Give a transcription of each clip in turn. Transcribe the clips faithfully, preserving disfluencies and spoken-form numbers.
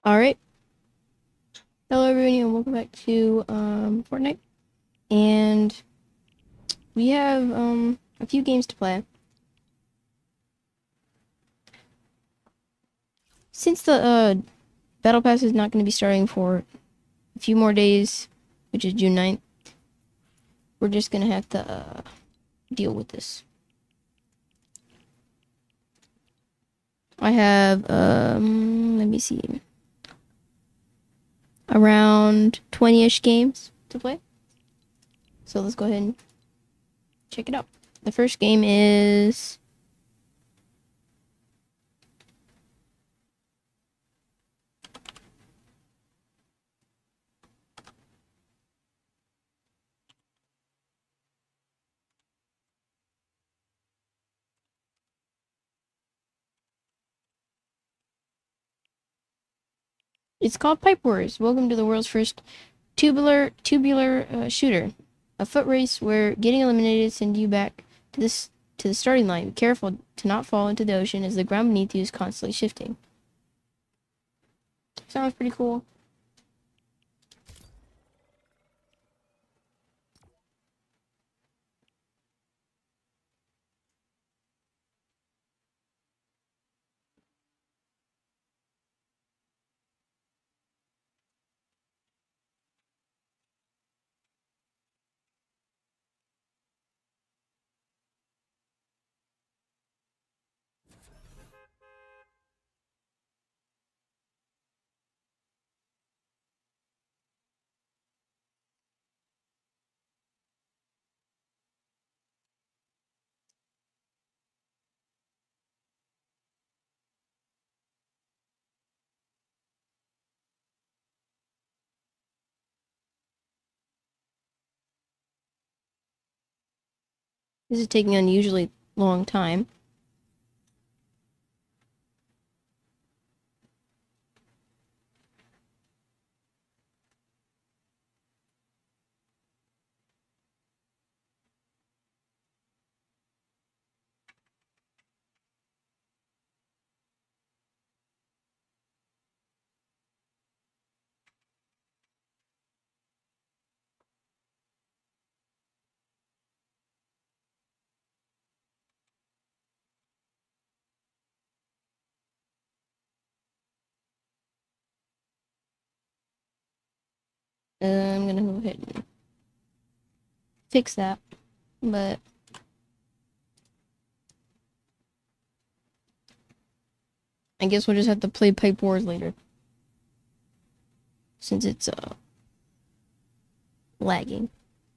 Alright, hello everyone and welcome back to um, Fortnite, and we have um, a few games to play. Since the uh, Battle Pass is not going to be starting for a few more days, which is June ninth, we're just going to have to uh, deal with this. I have, um, let me see, around twenty-ish games to play. So let's go ahead and check it out. The first game is it's called Pipe Wars. Welcome to the world's first tubular tubular uh, shooter, a foot race where getting eliminated sends you back to this to the starting line. Be careful to not fall into the ocean as the ground beneath you is constantly shifting. Sounds pretty cool. This is taking an unusually long time. Uh, I'm gonna go ahead and fix that, but I guess we'll just have to play Pipe Wars later since it's uh lagging.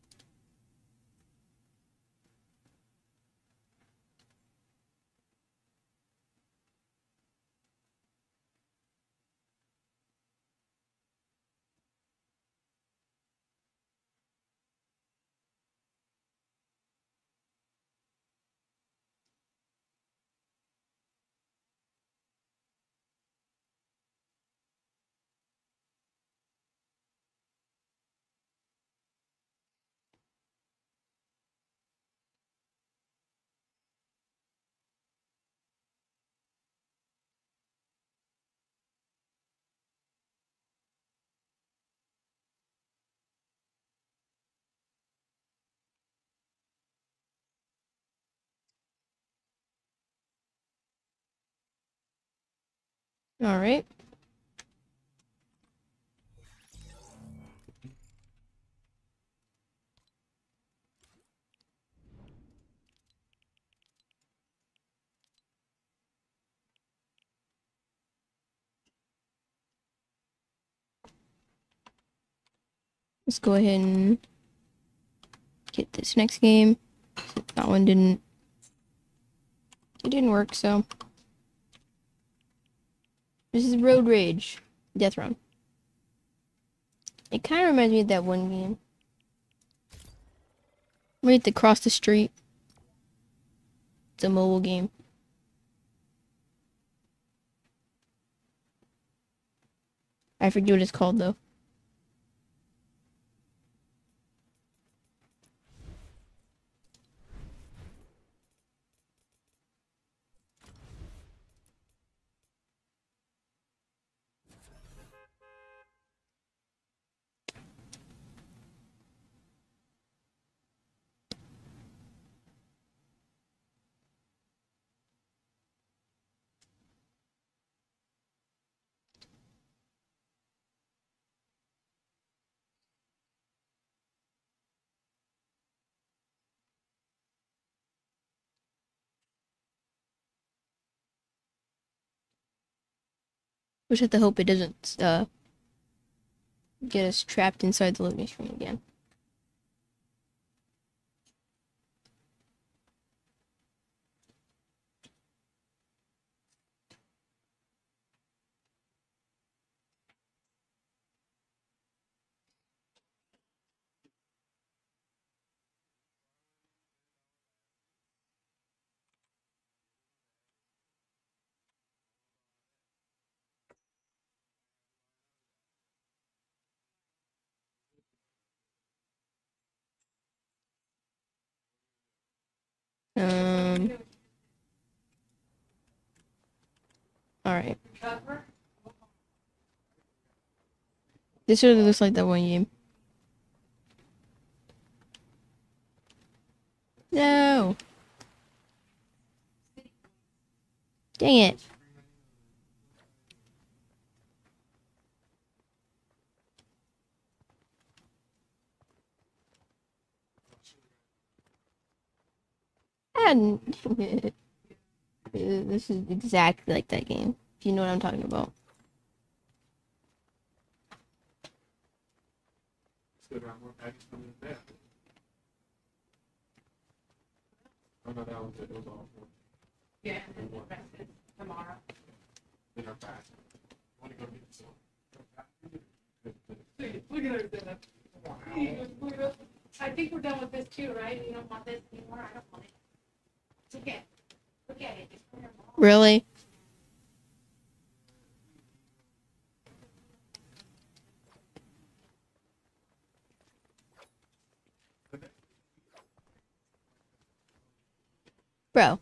All right. Let's go ahead and get this next game. That one didn't it didn't work, so this is Road Rage Death Run. It kind of reminds me of that one game where you have to cross the street. It's a mobile game. I forget what it's called though. We just have to hope it doesn't uh get us trapped inside the loading screen again. Um. All right. This really looks like that one game. No. Dang it. And this is exactly like that game. If you know what I'm talking about. Still got more packages coming in there. Oh no, that was it. It was all for. Yeah, and then the rest is tomorrow. Then our fast. I want to go get some. Look at her. I think we're done with this too, right? You don't want this anymore? I don't want it. It's okay. Look at it. It's for your mom. Really? Bro.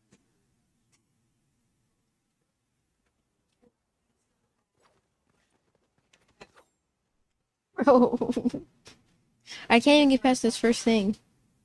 Bro. I can't even get past this first thing.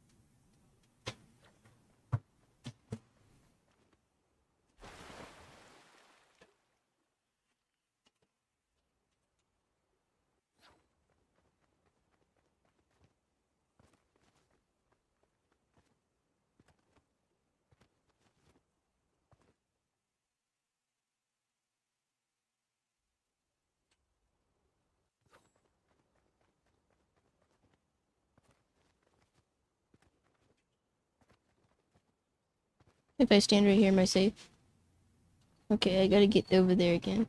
If I stand right here, am I safe? Okay, I gotta get over there again.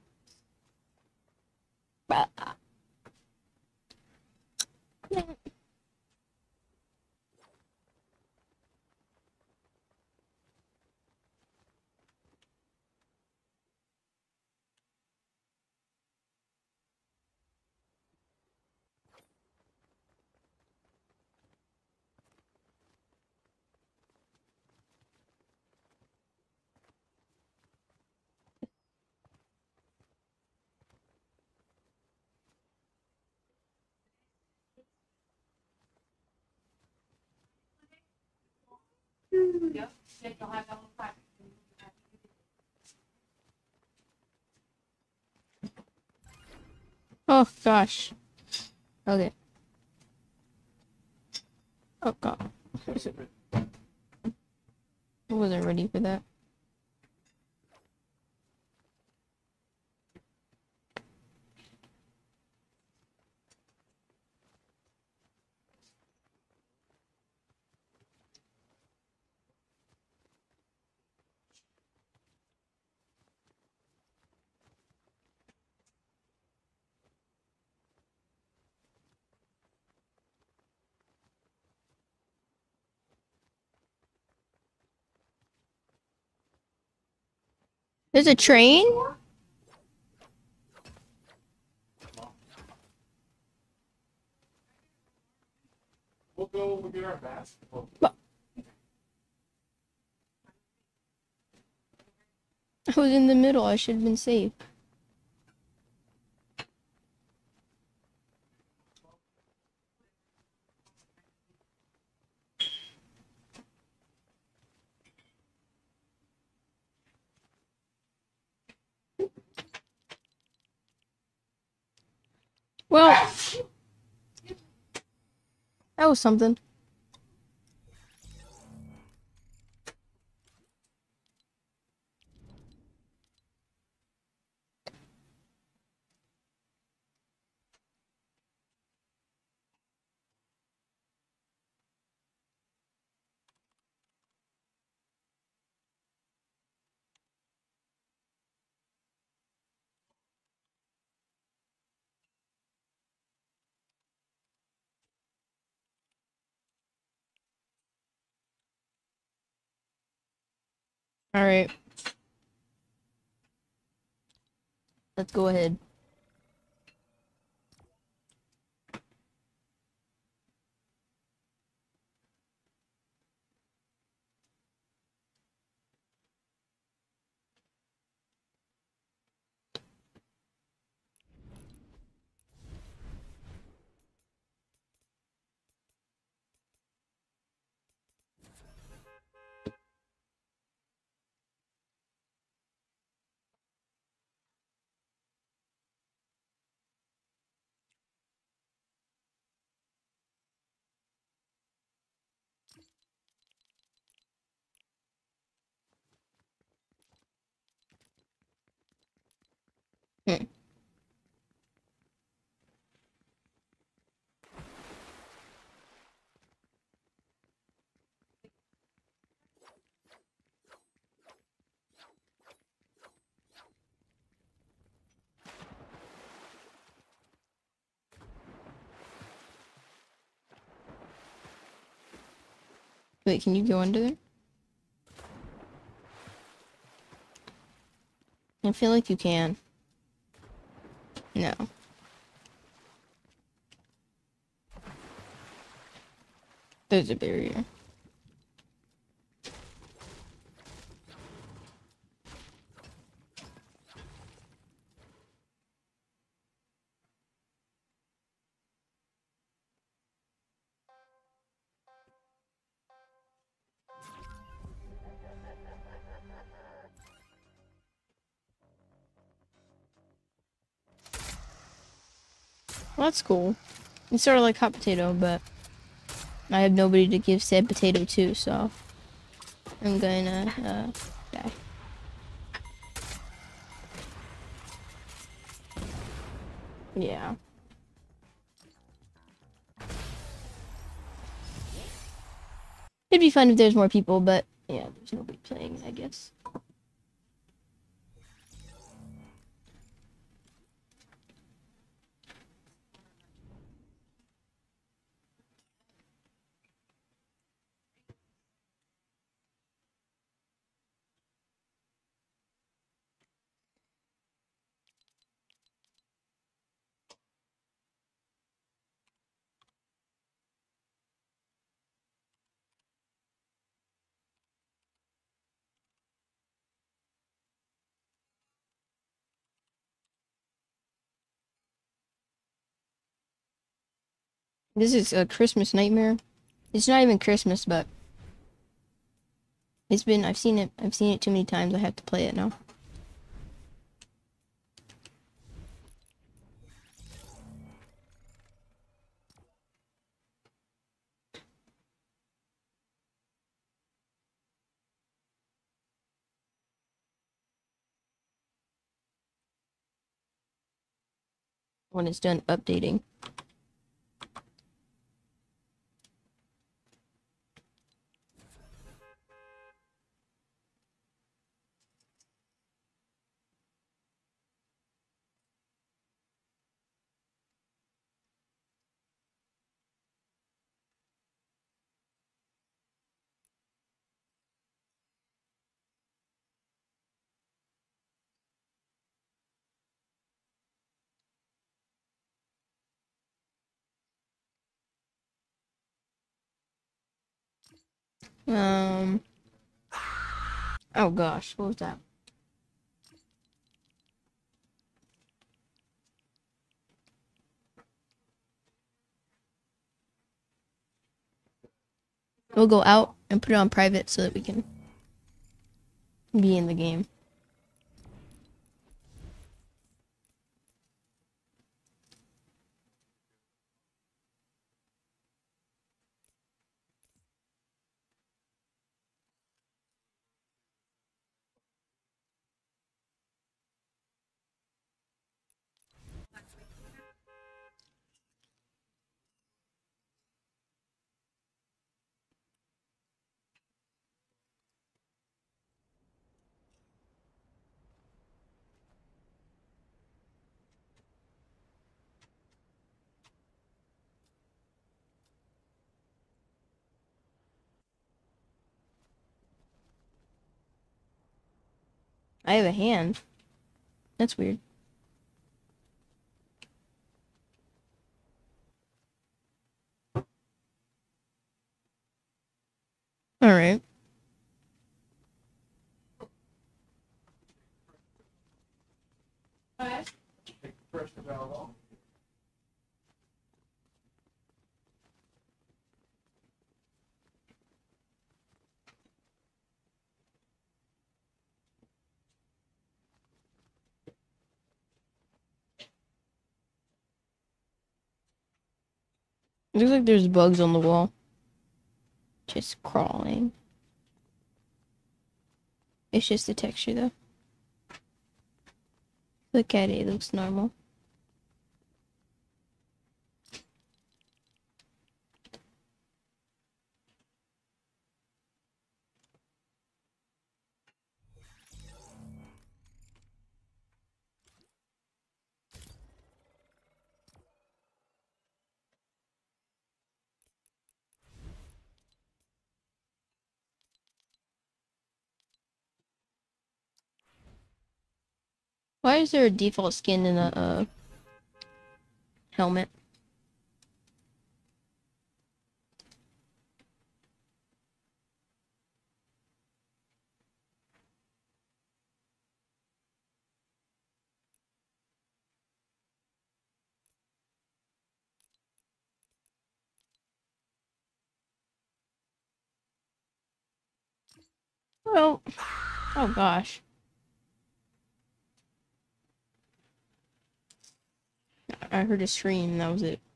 Ah. Yep. Then you'll have that one five. Oh gosh. Okay. Oh god. I wasn't ready for that. There's a train? We'll go when we get our basketball. But I was in the middle. I should have been safe. Well, that was something. All right. Let's go ahead. Hmm. Wait, can you go under there? I feel like you can. No. There's a barrier. Well, that's cool. It's sort of like hot potato, but I have nobody to give said potato to, so I'm gonna uh, die. Yeah. It'd be fun if there's more people, but yeah, there's nobody playing, I guess. This is a Christmas nightmare. It's not even Christmas, but it's been, I've seen it, I've seen it too many times, I have to play it now. When it's done updating. Um, oh gosh, what was that? We'll go out and put it on private so that we can be in the game. I have a hand. That's weird. Alright. What? Take the pressure valve off. It looks like there's bugs on the wall. Just crawling. It's just the texture though. Look at it, it looks normal. Why is there a default skin in a uh, helmet? Well, oh gosh. I heard a scream, that was it.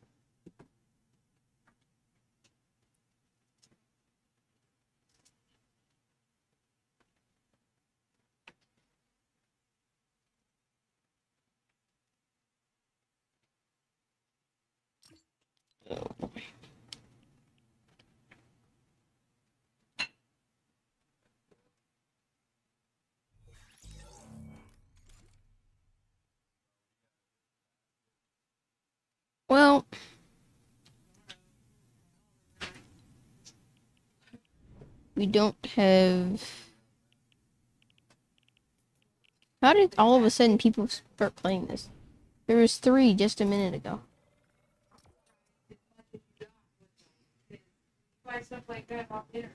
Well, we don't have... How did all of a sudden people start playing this? There was three just a minute ago. Buy stuff like that off internet.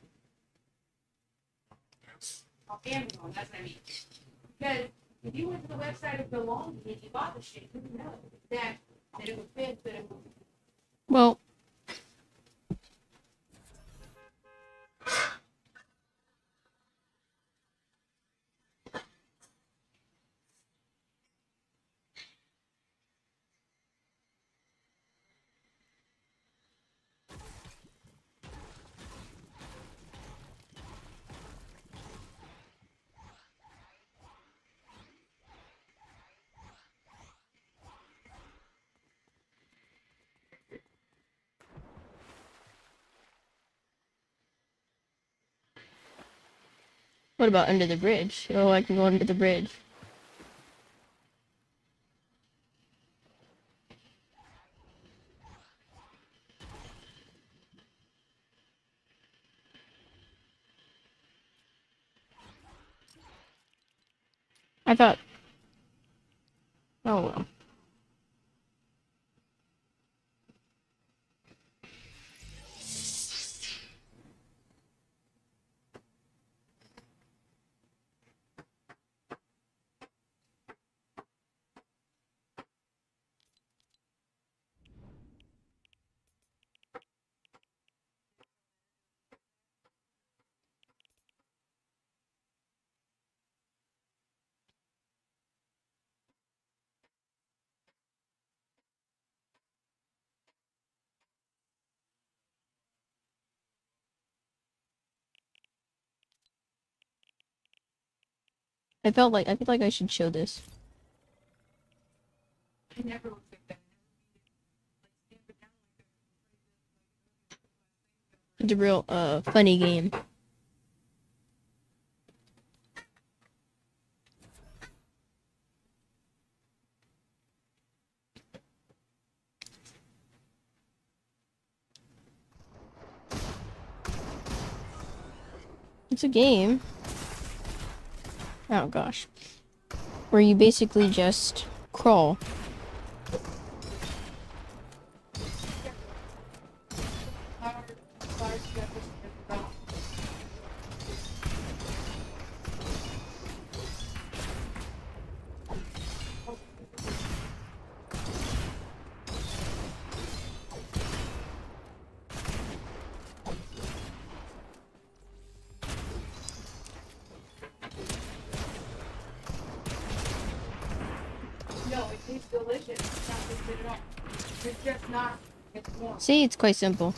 Off Amazon, that's what I mean. Because if you went to the website of Belonging and you bought the shit, you would know that, that it would fit, that it would. Well, what about under the bridge? Oh, I can go under the bridge. I thought... Oh, well. I felt like I feel like I should show this. I never looked at that. It's a real uh funny game. It's a game. Oh gosh. Where you basically just crawl. No, it tastes delicious. It's not tasted at all. It's just not. It's warm. See, it's quite simple.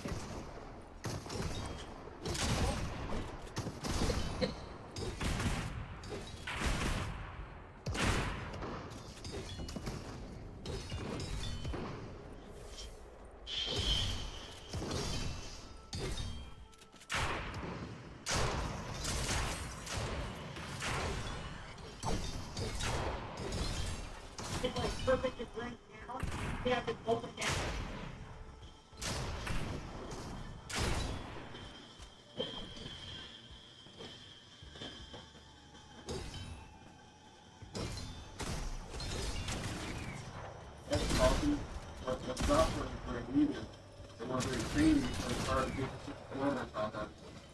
It's like perfect to drink now. You have to open it. That's coffee, but the software is very medium. They want very creamy, so it's hard to get the performance on that.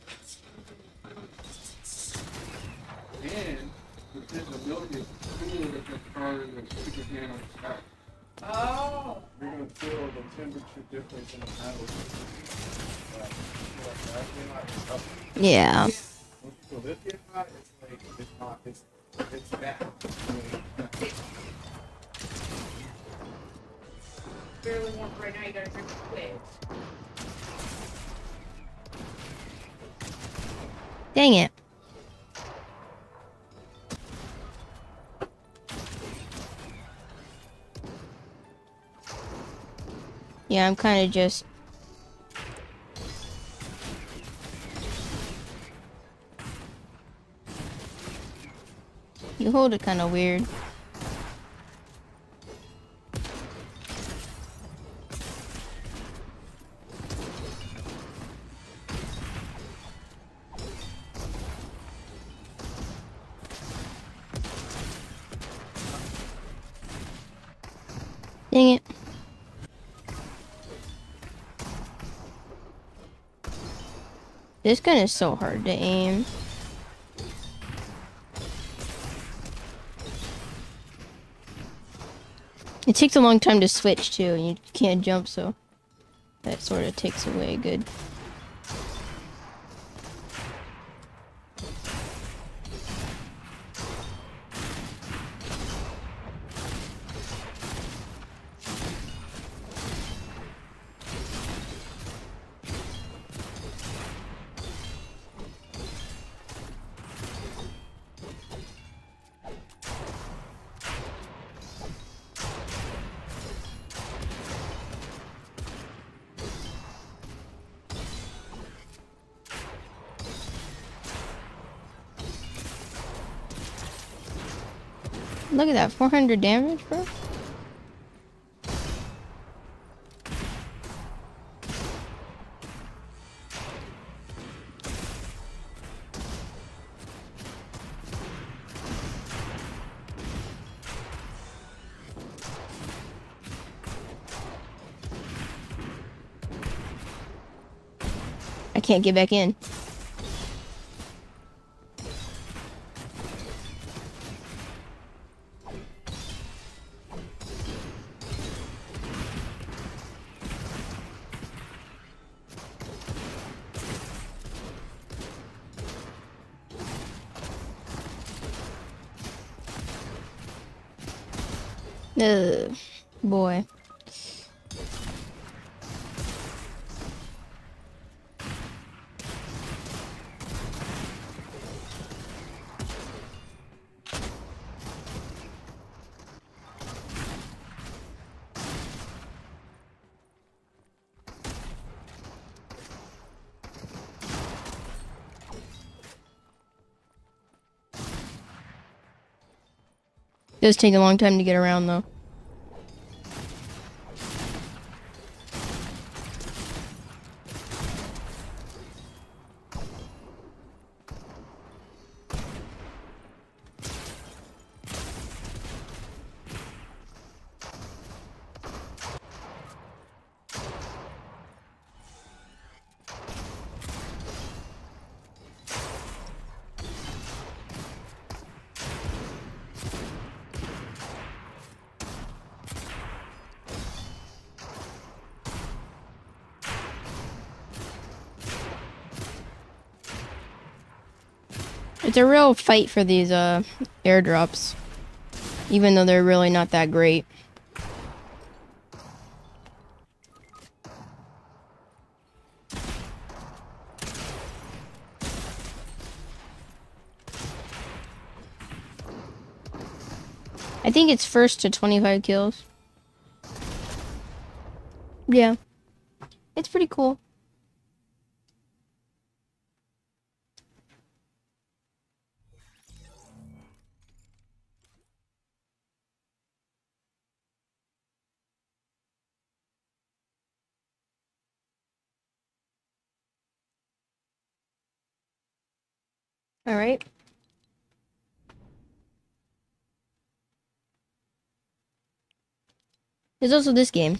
And because the milk is cooler, it's just harder to stick your hand on the sky. Oh. You're going to feel the temperature difference in the metal. Yeah. So this gets hot, it's like, it's not, it's, it's that. Barely warm right now. You gotta drink it quick. Dang it. Yeah, I'm kind of just... You hold it kind of weird. Dang it. This gun is so hard to aim. It takes a long time to switch too, and you can't jump, so that sort of takes away good. Look at that, four hundred damage, bro. I can't get back in. Ugh, boy. It does take a long time to get around, though. It's a real fight for these uh airdrops, even though they're really not that great. I think it's first to twenty-five kills. Yeah. It's pretty cool. All right. There's also this game.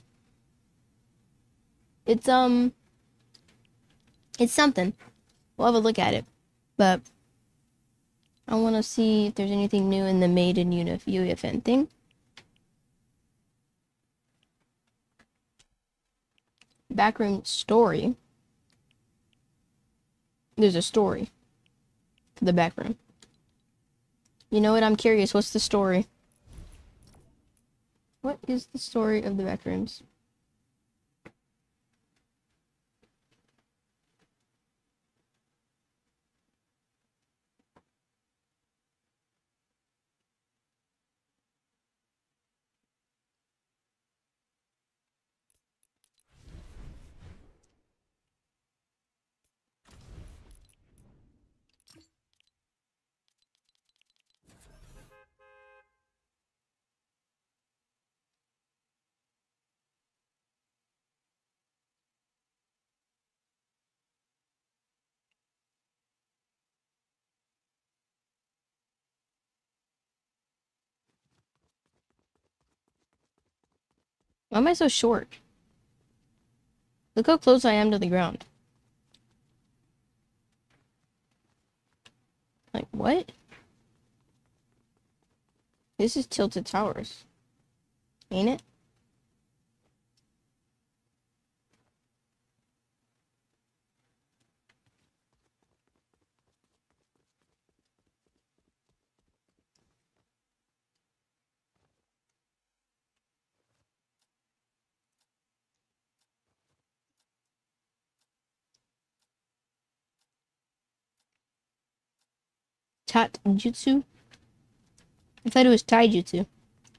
It's um it's something. We'll have a look at it. But I want to see if there's anything new in the Made in U E F N thing. Backroom story. There's a story for the backroom. You know what? I'm curious. What's the story? What is the story of the backrooms? Why am I so short? Look how close I am to the ground. Like, what? This is Tilted Towers. Ain't it? Tat Jutsu? I thought it was Taijutsu.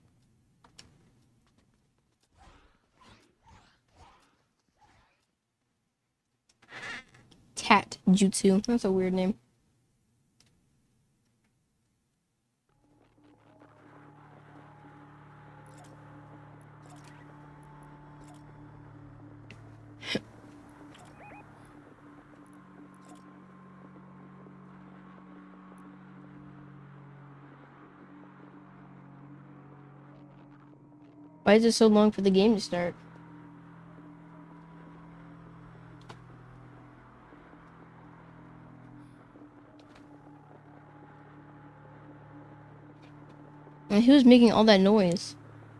Tat Jutsu. That's a weird name. Why is it so long for the game to start? And who's making all that noise?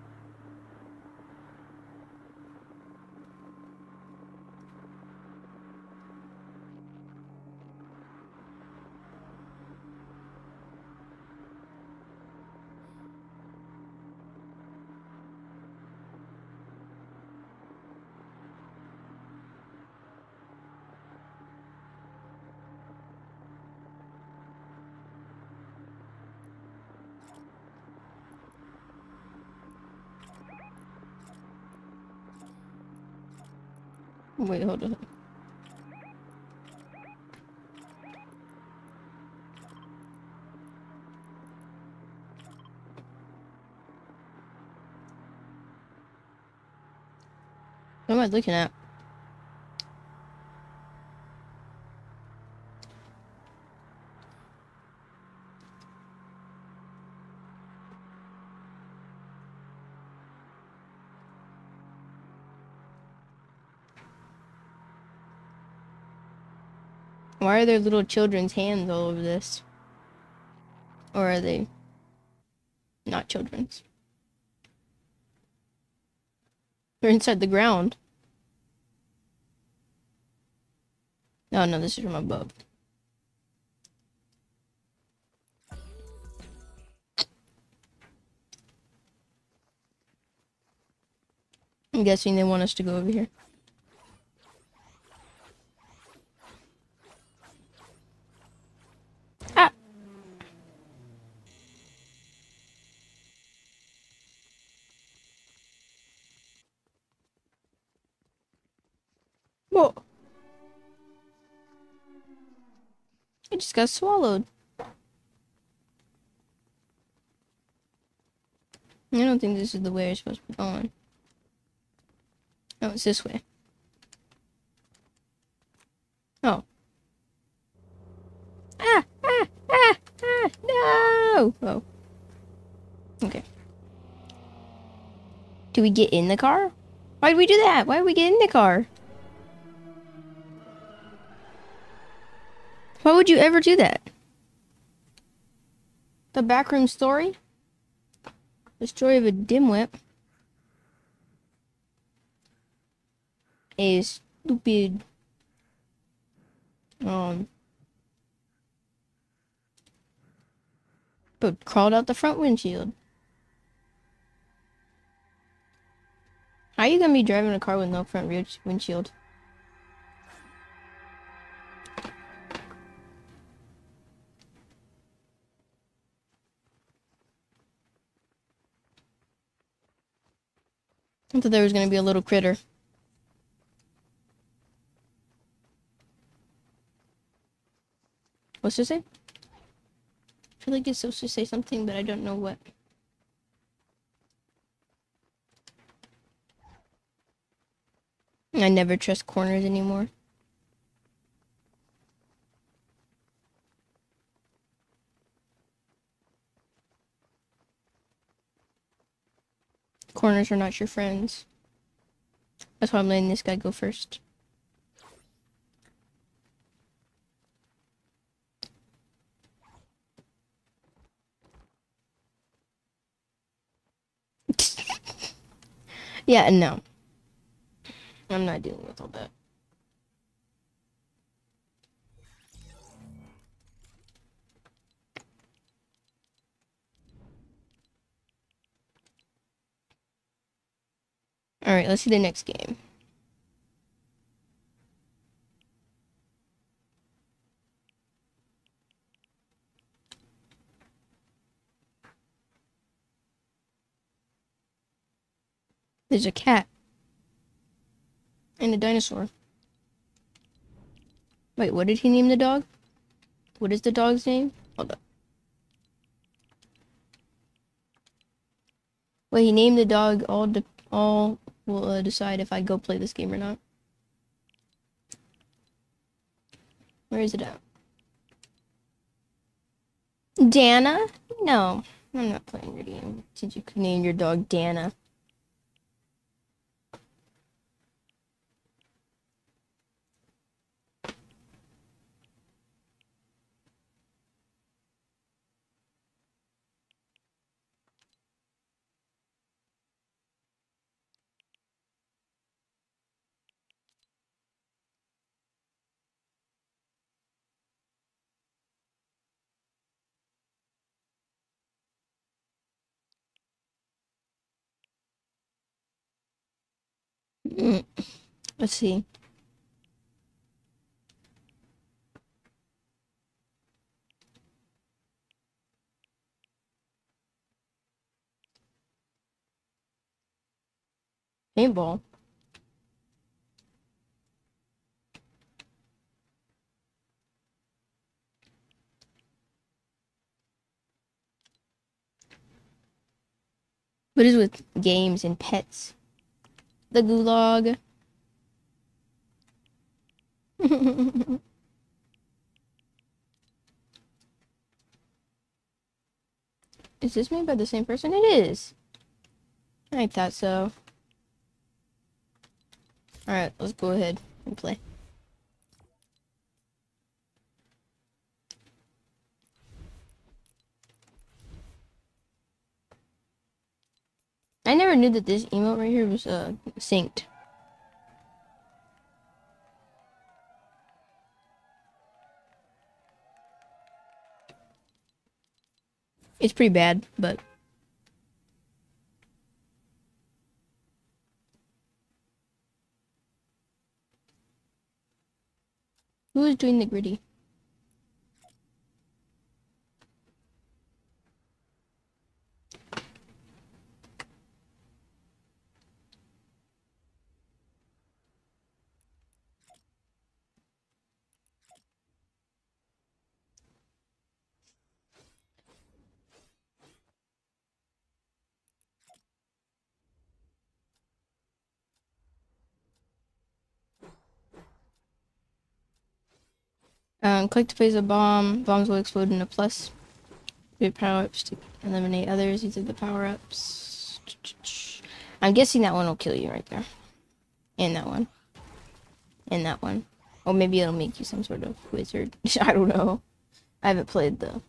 Wait, hold on. What am I looking at? Why are there little children's hands all over this? Or are they not children's? They're inside the ground. Oh no, this is from above. I'm guessing they want us to go over here. Ah! Whoa! I just got swallowed. I don't think this is the way we're supposed to be going. Oh, it's this way. Oh. Ah! Ah! Ah! Ah! No! Oh. Okay. Do we get in the car? Why did we do that? Why did we get in the car? Why would you ever do that? The backroom story? The story of a dimwit is stupid. Um, but crawled out the front windshield. How are you gonna be driving a car with no front rear windshield? I thought there was gonna be a little critter. What's it say? I feel like it's supposed to say something, but I don't know what. I never trust corners anymore. Corners are not your friends. That's why I'm letting this guy go first. Yeah, no. I'm not dealing with all that. Alright, let's see the next game. There's a cat. And a dinosaur. Wait, what did he name the dog? What is the dog's name? Hold up. Wait, he named the dog. All de all will uh, decide if I go play this game or not. Where is it at? Dana? No, I'm not playing your game. Since you could name your dog Dana. Mm, let's see. Paintball. What is with games and pets? The gulag. Is this made by the same person? It is. I thought so. Alright, let's go ahead and play. I never knew that this emote right here was uh synced. It's pretty bad, but Who is doing the gritty? Um, click to place a bomb. Bombs will explode into plus. Get power-ups to eliminate others. These are the power-ups. I'm guessing that one will kill you right there. And that one. And that one. Or maybe it'll make you some sort of wizard. I don't know. I haven't played the...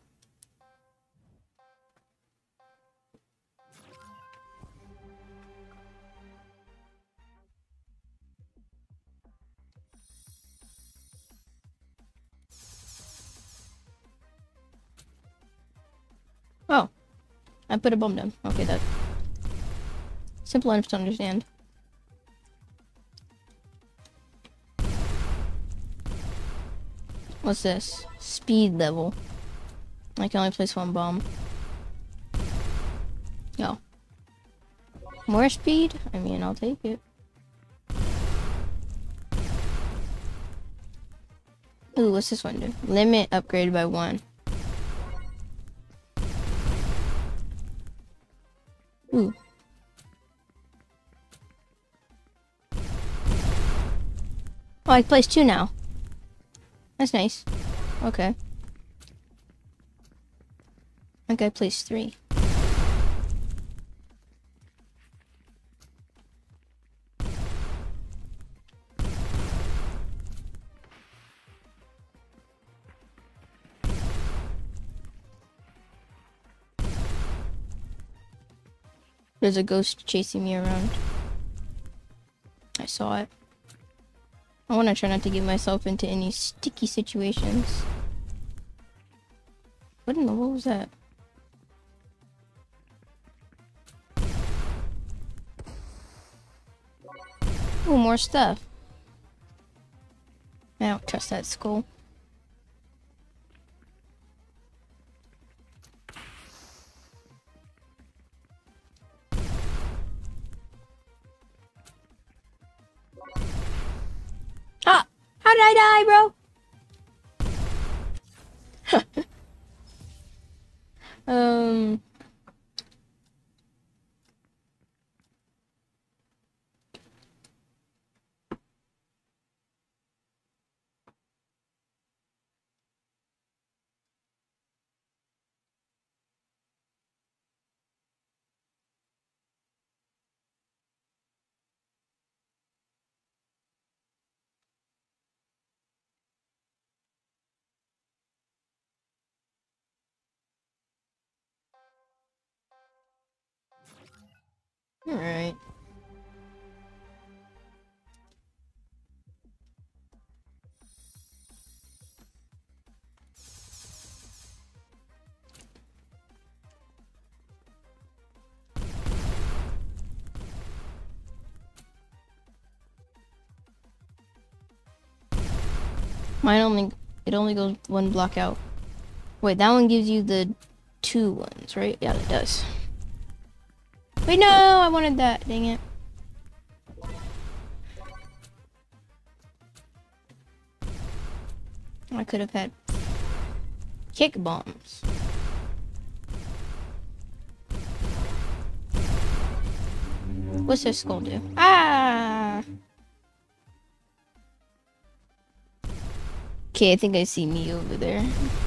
Oh. I put a bomb down. Okay, that's simple enough to understand. What's this? Speed level. I can only place one bomb. Oh. More speed? I mean, I'll take it. Ooh, what's this one do? Limit upgraded by one. Ooh. Oh, I placed two now. That's nice. Okay. I think I placed three. There's a ghost chasing me around. I saw it. I want to try not to get myself into any sticky situations. What in the world was that? Ooh, more stuff. I don't trust that skull. Ah! How did I die, bro? um... Alright. Mine only, it only goes one block out. Wait, that one gives you the two ones, right? Yeah, it does. Wait, no, I wanted that, dang it. I could have had kick bombs. What's this skull do? Ah! Okay, I think I see me over there.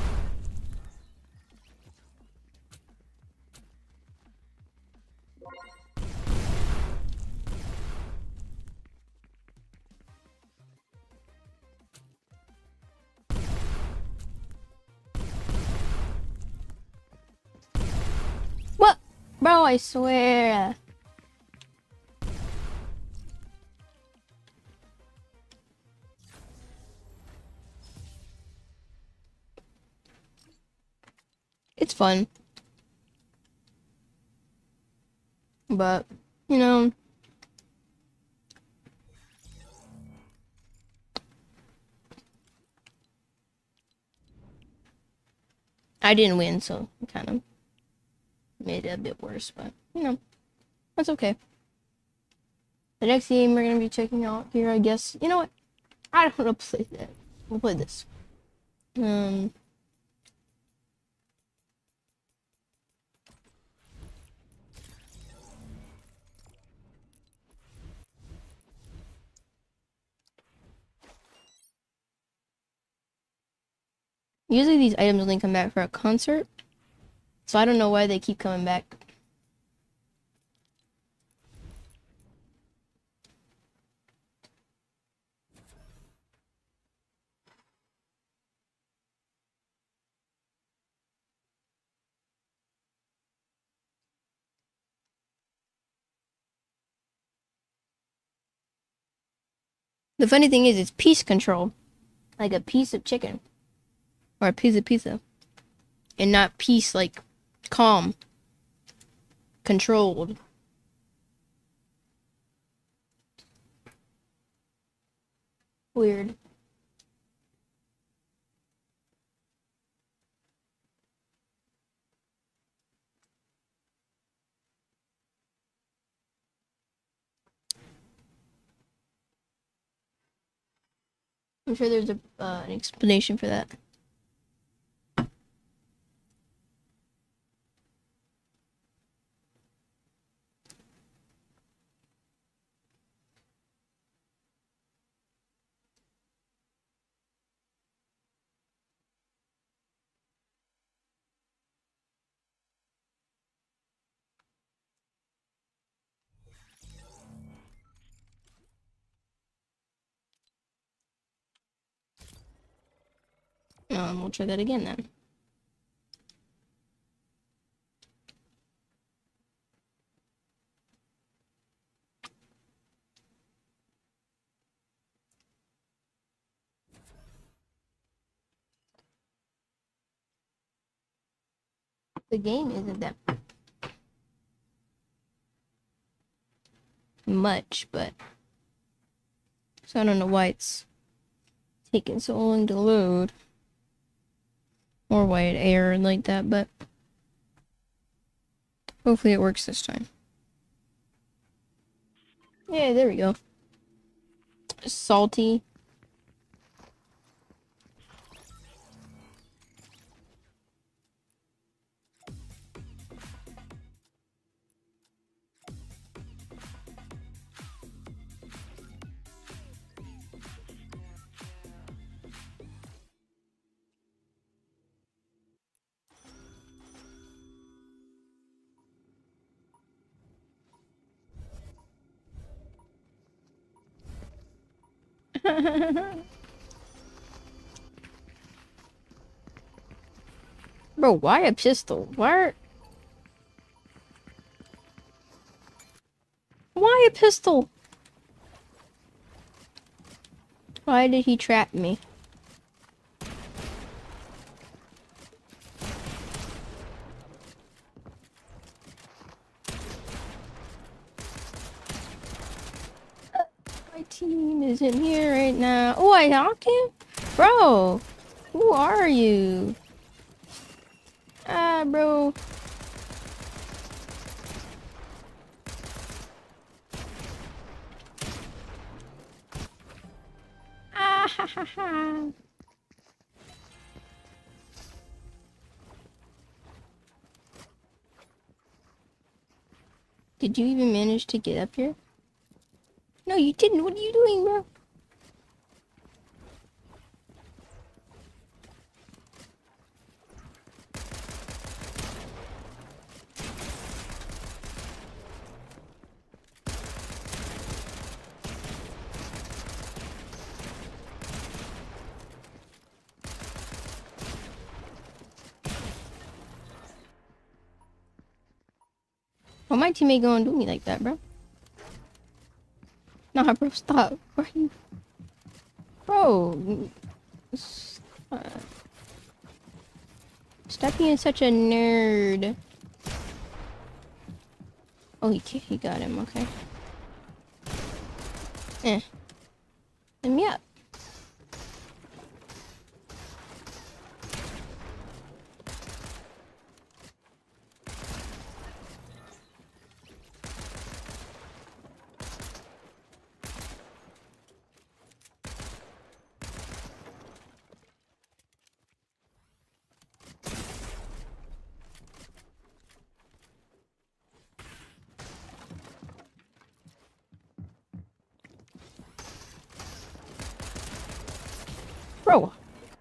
What? Bro, I swear. It's fun. But, you know, I didn't win, so it kind of made it a bit worse, but you know, that's okay. The next game we're gonna be checking out here, I guess. You know what? I don't want to play that. We'll play this. Um. Usually these items only come back for a concert, so I don't know why they keep coming back. The funny thing is, it's piece control, like a piece of chicken, or a piece of pizza, and not peace like calm, controlled. Weird. I'm sure there's a uh, an explanation for that. Um, we'll try that again then. The game isn't that much, but so I don't know why it's taking so long to load, or why it errored like that, but hopefully it works this time. Yeah, there we go. Salty. Bro, why a pistol? Why? Why a pistol? Why did he trap me? My team isn't here right now. Oh, I knocked him? Bro, who are you? Ah, bro. Ah, ha, ha, ha. Did you even manage to get up here? No, you didn't. What are you doing, bro? Why my teammate go and do me like that, bro? Nah, bro, stop. Why are you... Bro. Stop. Stop being such a nerd. Oh, he, he got him, okay. Eh. Let me up. Bro.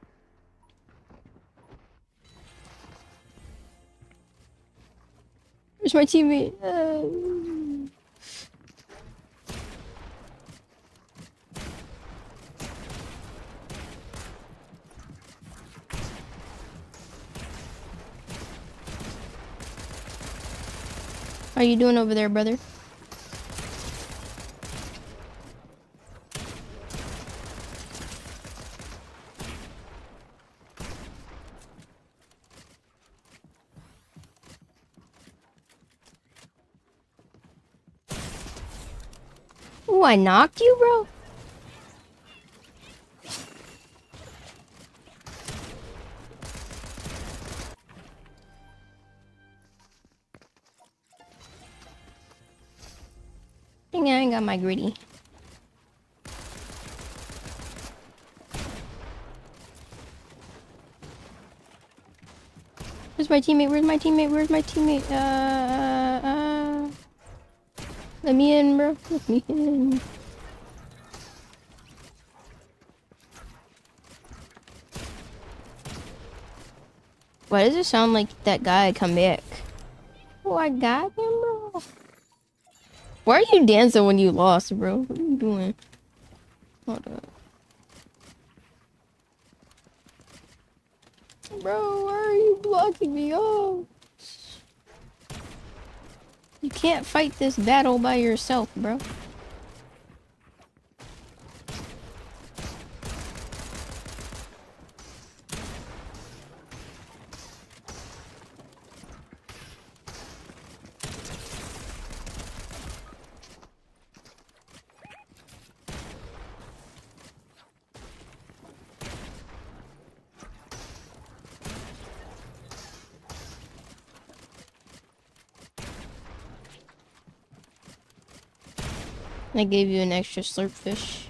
Where's my teammate? Uh... How you doing over there, brother? Ooh, I knocked you, bro? Dang it, I ain't got my gritty. Where's my teammate? Where's my teammate? Where's my teammate? Uh, uh, let me in, bro. Let me in. Why does it sound like that guy come back? Oh, I got him, bro. Why are you dancing when you lost, bro? What are you doing? Hold up. Bro, why are you blocking me? Oh. You can't fight this battle by yourself, bro. I gave you an extra slurp fish.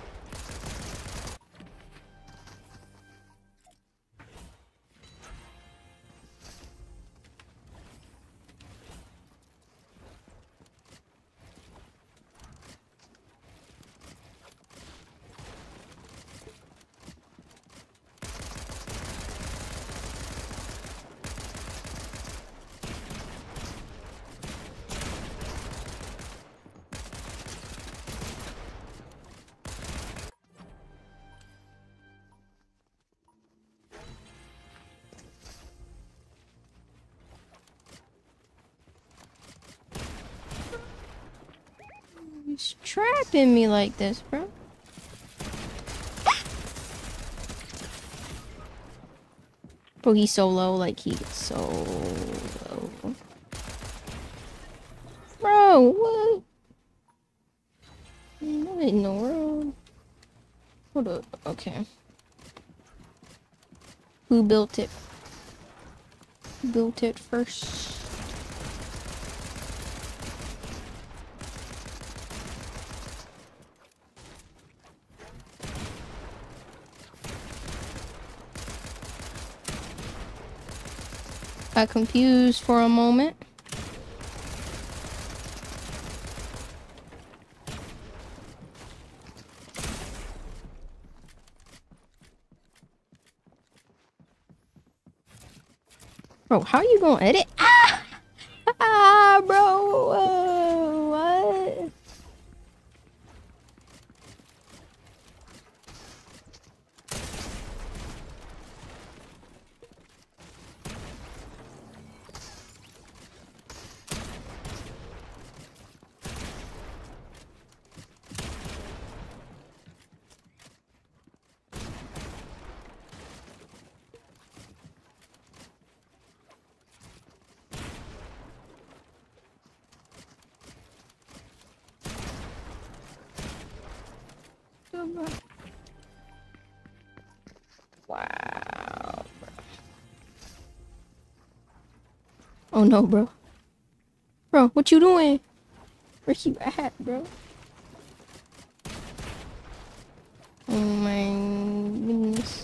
He's trapping me like this, bro. Bro, he's so low, like he's so low. Bro, what? What in the world? Hold up, okay. Who built it? Who built it first? Got confused for a moment. Bro, how are you gonna edit? Ah! Ah, bro! Whoa, what? Wow, bro. Oh no, bro. Bro, what you doing? Where you at, bro? Oh my goodness.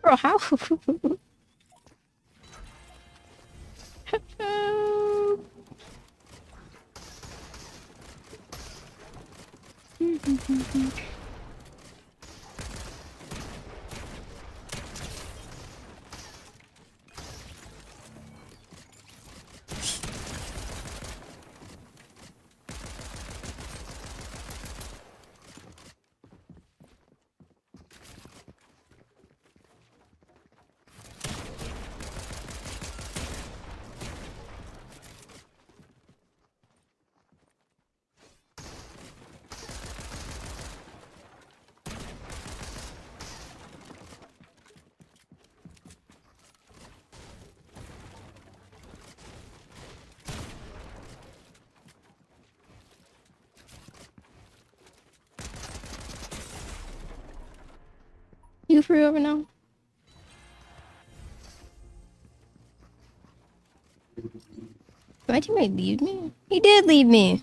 Bro, how? You free over now? Did my teammate leave me? He did leave me.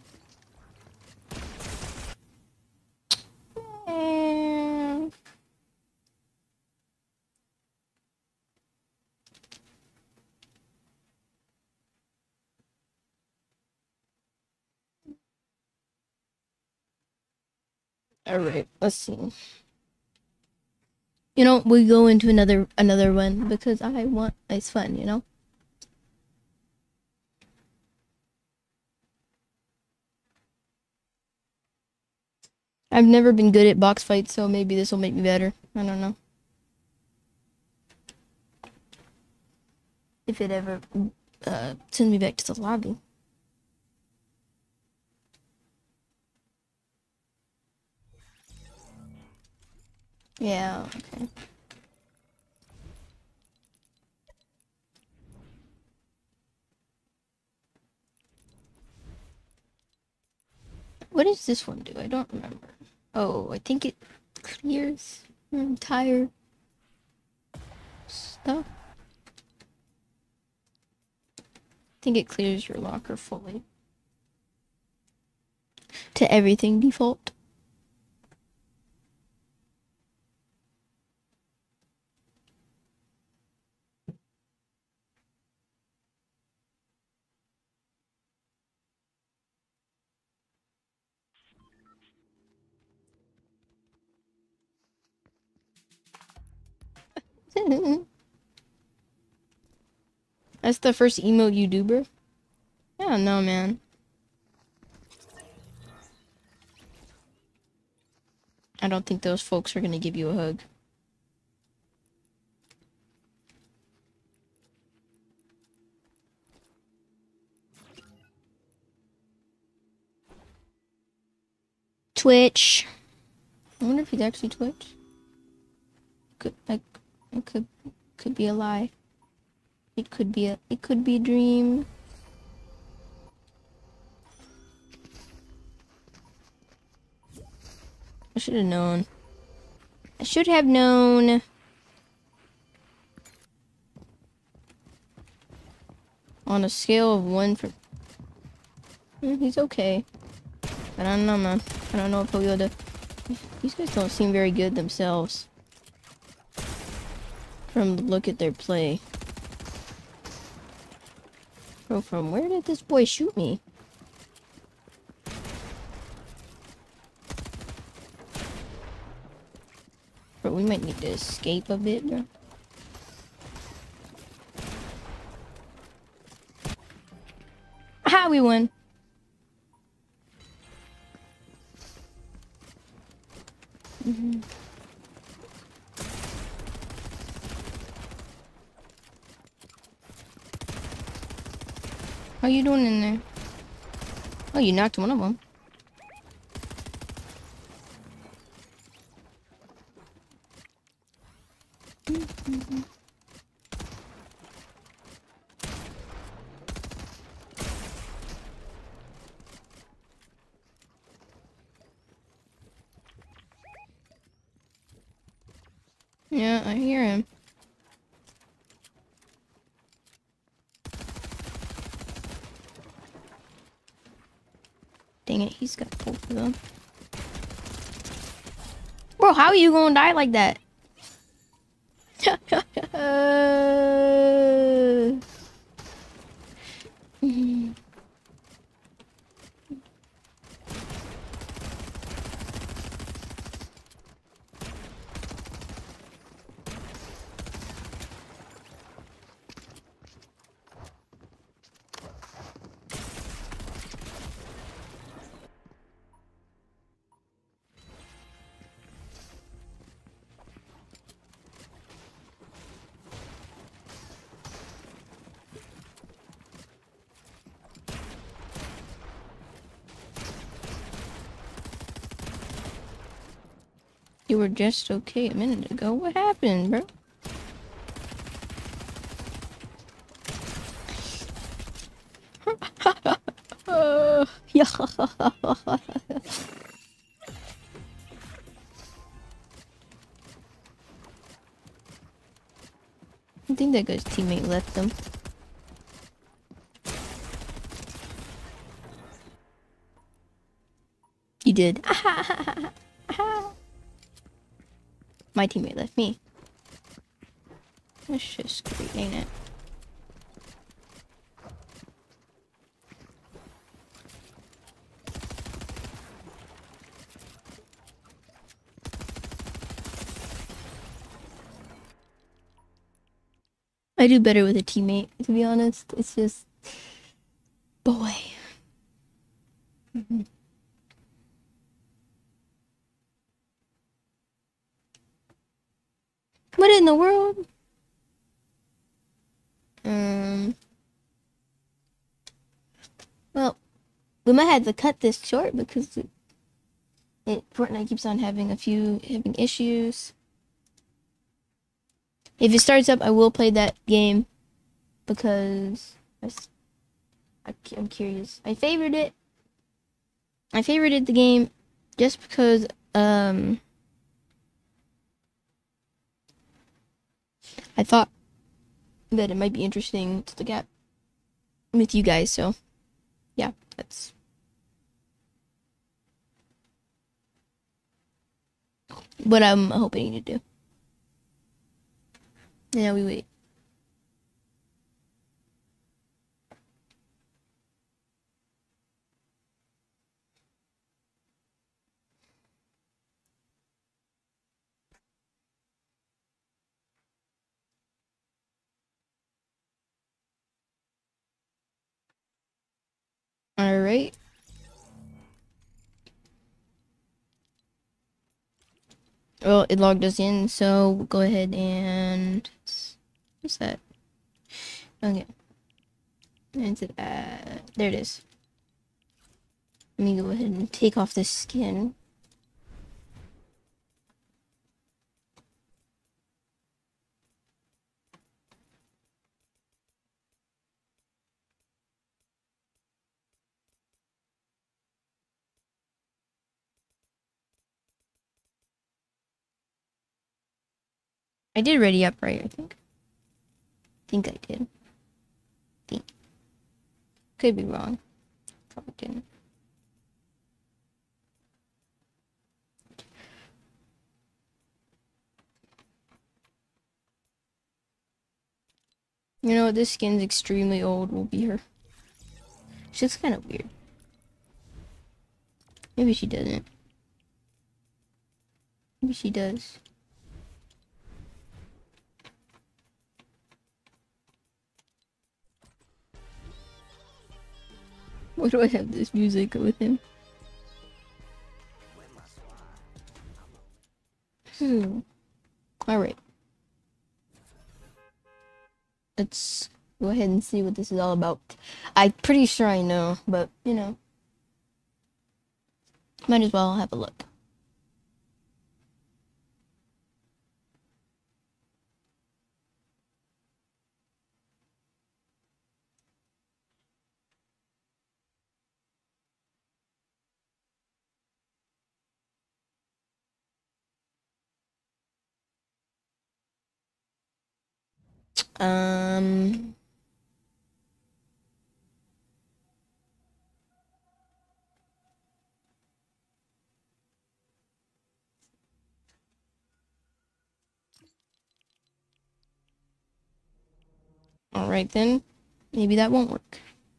Eh. All right, let's see. You know, we go into another another one because I want it's fun, you know. I've never been good at box fights, so maybe this will make me better. I don't know. If it ever uh, sends me back to the lobby. Yeah, okay. What does this one do? I don't remember. Oh, I think it clears your entire stuff. I think it clears your locker fully. To everything default. That's the first emote you do, bro? I don't know, man. I don't think those folks are gonna give you a hug. Twitch. I wonder if he's actually Twitch. Could like it could could be a lie. It could be a it could be a dream. I should have known. I should have known. On a scale of one for mm, he's okay. But I don't know, man. I don't know if he'll be able to. These guys don't seem very good themselves. From the look at their play. Bro, from where did this boy shoot me? Bro, we might need to escape a bit, bro. Ah, we won. Mm-hmm. How you doing in there? Oh, you knocked one of them. Mm-hmm. Yeah, I hear him. Dang it, he's got both of them. Bro, how are you gonna die like that? uh, you were just okay a minute ago. What happened, bro? Uh, yeah. I think that guy's teammate left them. You did. My teammate left me. That's just great, ain't it? I do better with a teammate, to be honest. It's just... boy. Mm-hmm. What in the world? Um... Well, we might have to cut this short because it, it Fortnite keeps on having a few having issues. If it starts up, I will play that game because I, I, I'm curious. I favored it. I favorited the game just because um I thought that it might be interesting to look at with you guys. So yeah, that's what I'm hoping to do. Now we wait. All right. Well, it logged us in, so we'll go ahead and what's that? Okay. And it, uh, there it is. Let me go ahead and take off this skin. I did ready up right, I think. I think I did. Think. Could be wrong. Probably didn't. You know, this skin's extremely old. Will be her. She looks kind of weird. Maybe she doesn't. Maybe she does. Why do I have this music with him? Hmm. Alright. Let's go ahead and see what this is all about. I'm pretty sure I know, but, you know. Might as well have a look. Um... Alright then. Maybe that won't work.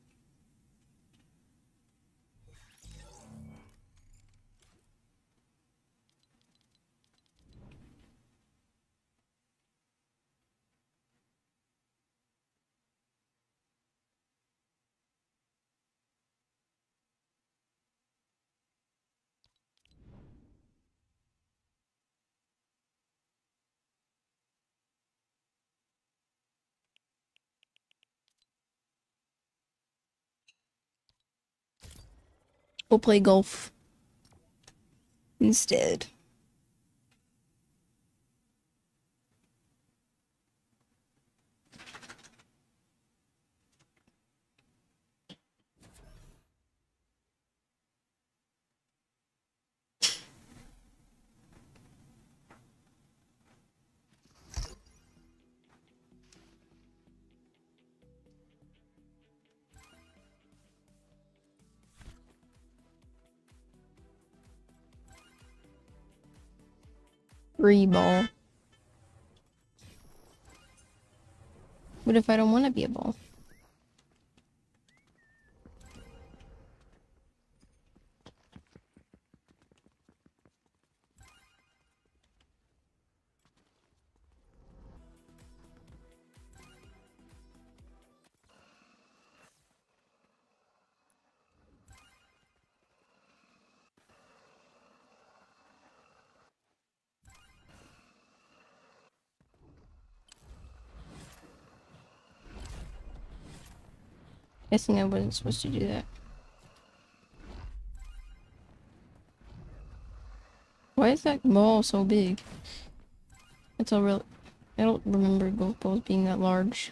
We'll play golf instead. Free ball. What if I don't want to be a ball? Guessing I wasn't supposed to do that. Why is that ball so big? It's all real. I don't remember golf balls being that large.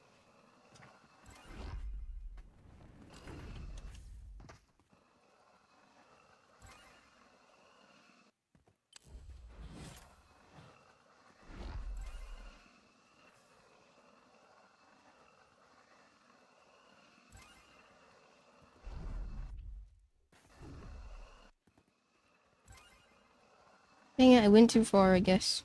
Dang it, I went too far, I guess.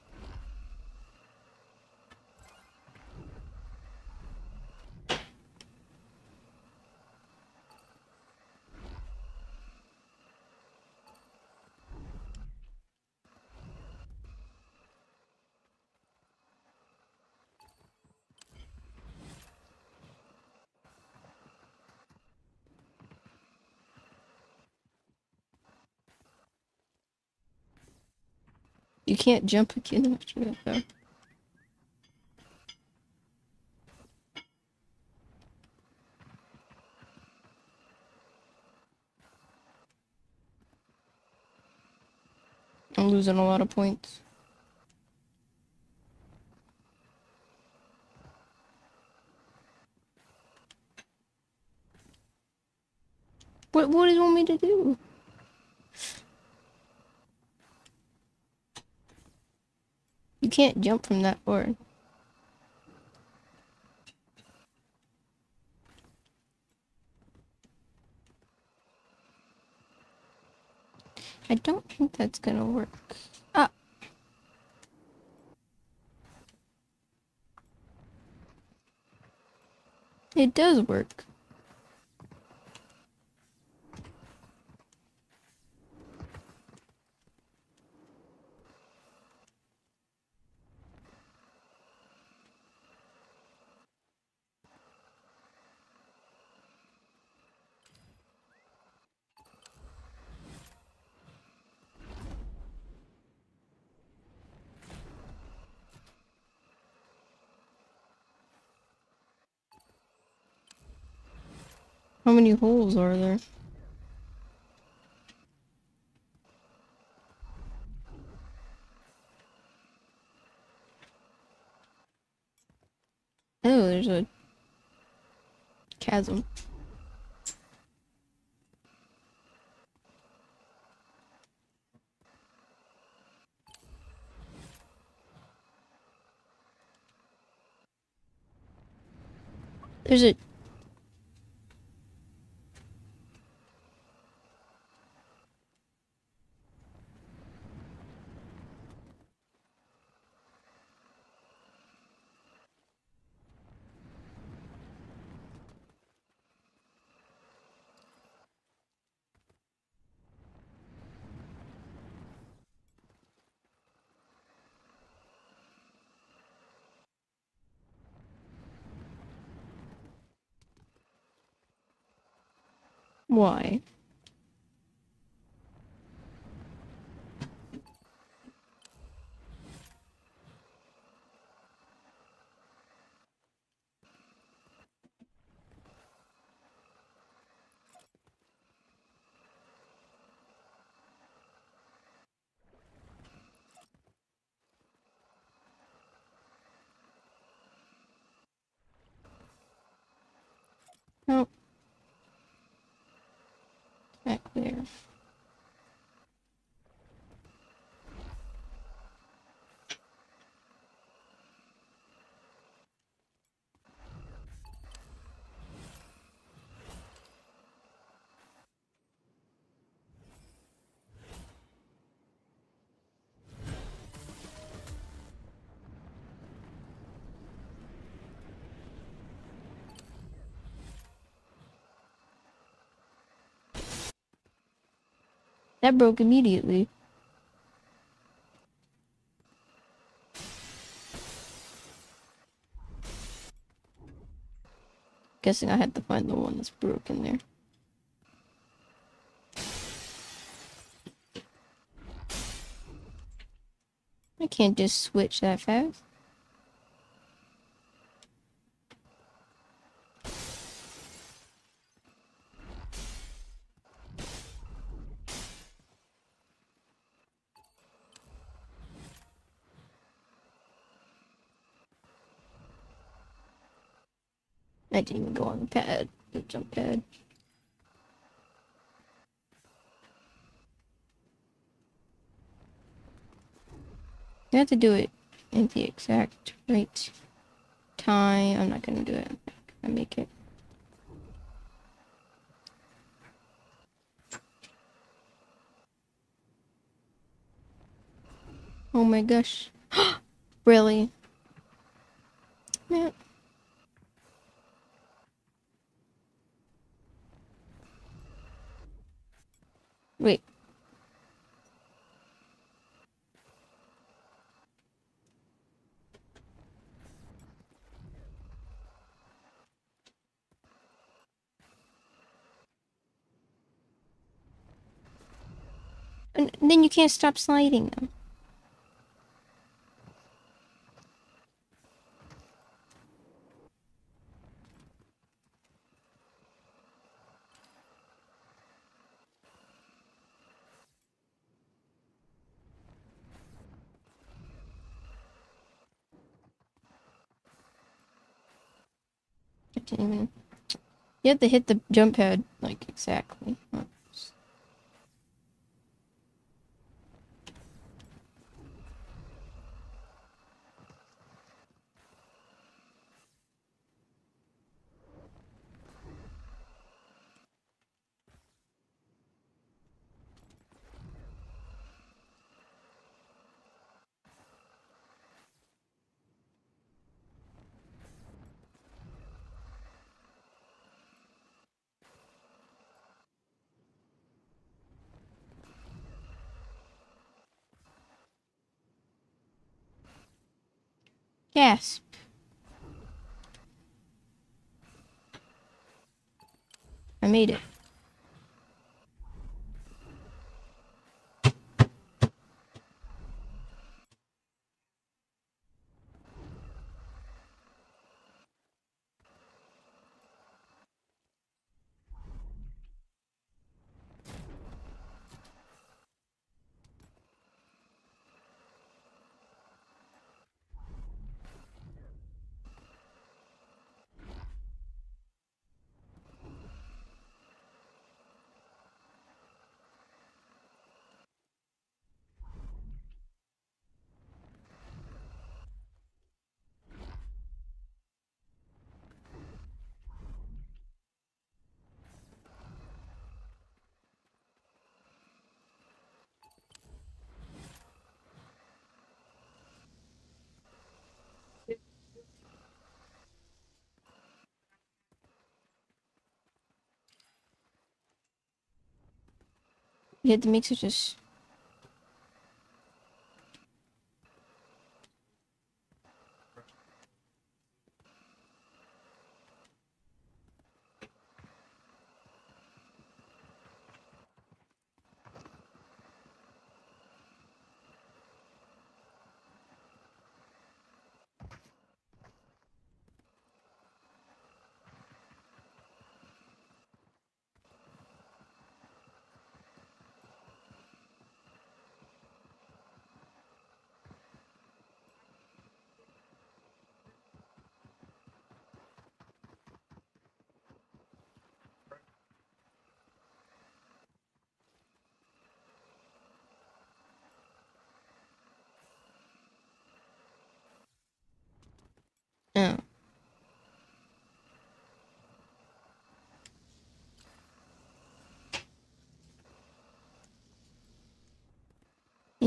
You can't jump again after that, though. I'm losing a lot of points. What, what does it want me to do? You can't jump from that far. I don't think that's gonna work. Ah! It does work. How many holes are there? Oh, there's a chasm. There's a... Why? Oh. Back there. That broke immediately. Guessing I had to find the one that's broken there. I can't just switch that fast. I didn't even go on the pad, the jump pad. You have to do it in the exact right time. I'm not gonna do it. I make it. Oh my gosh. Really? Man. Wait. And then you can't stop sliding them. I didn't even... You have to hit the jump pad, like, exactly. Oops. Gasp. I made it. You hit the mixer just...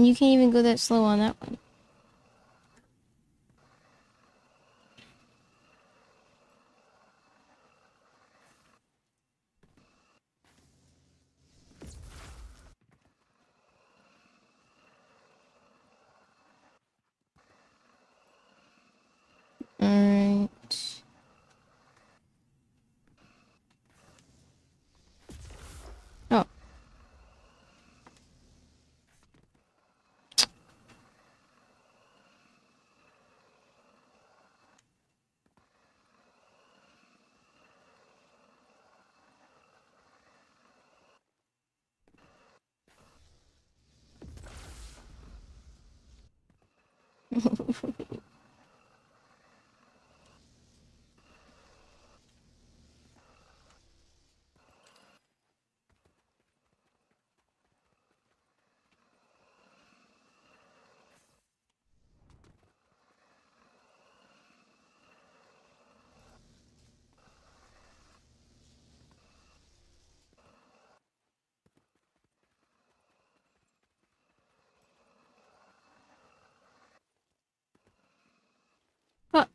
And you can't even go that slow on that one. Alright. Oh. Oh.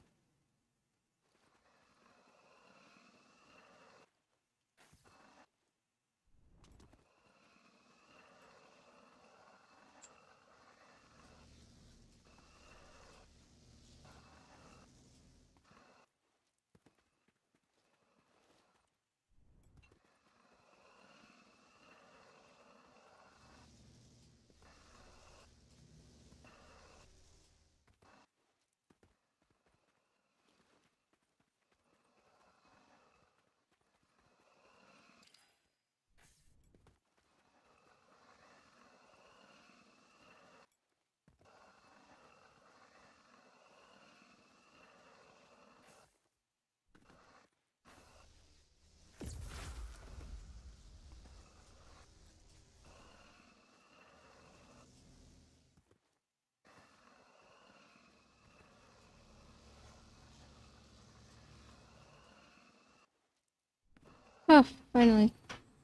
Oh, finally.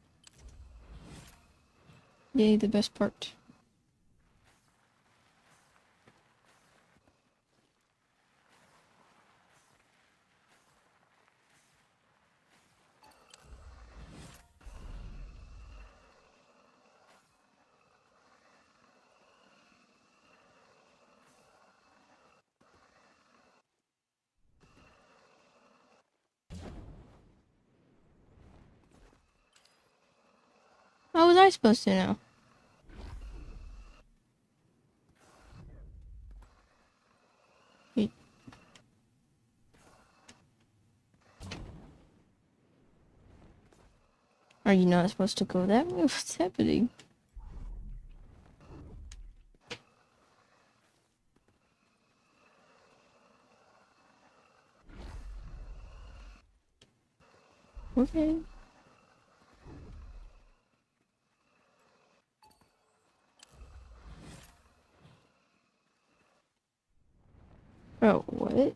Yay, the best part. How was I supposed to know? Wait. Are you not supposed to go that way? What's happening? Okay. Oh, what?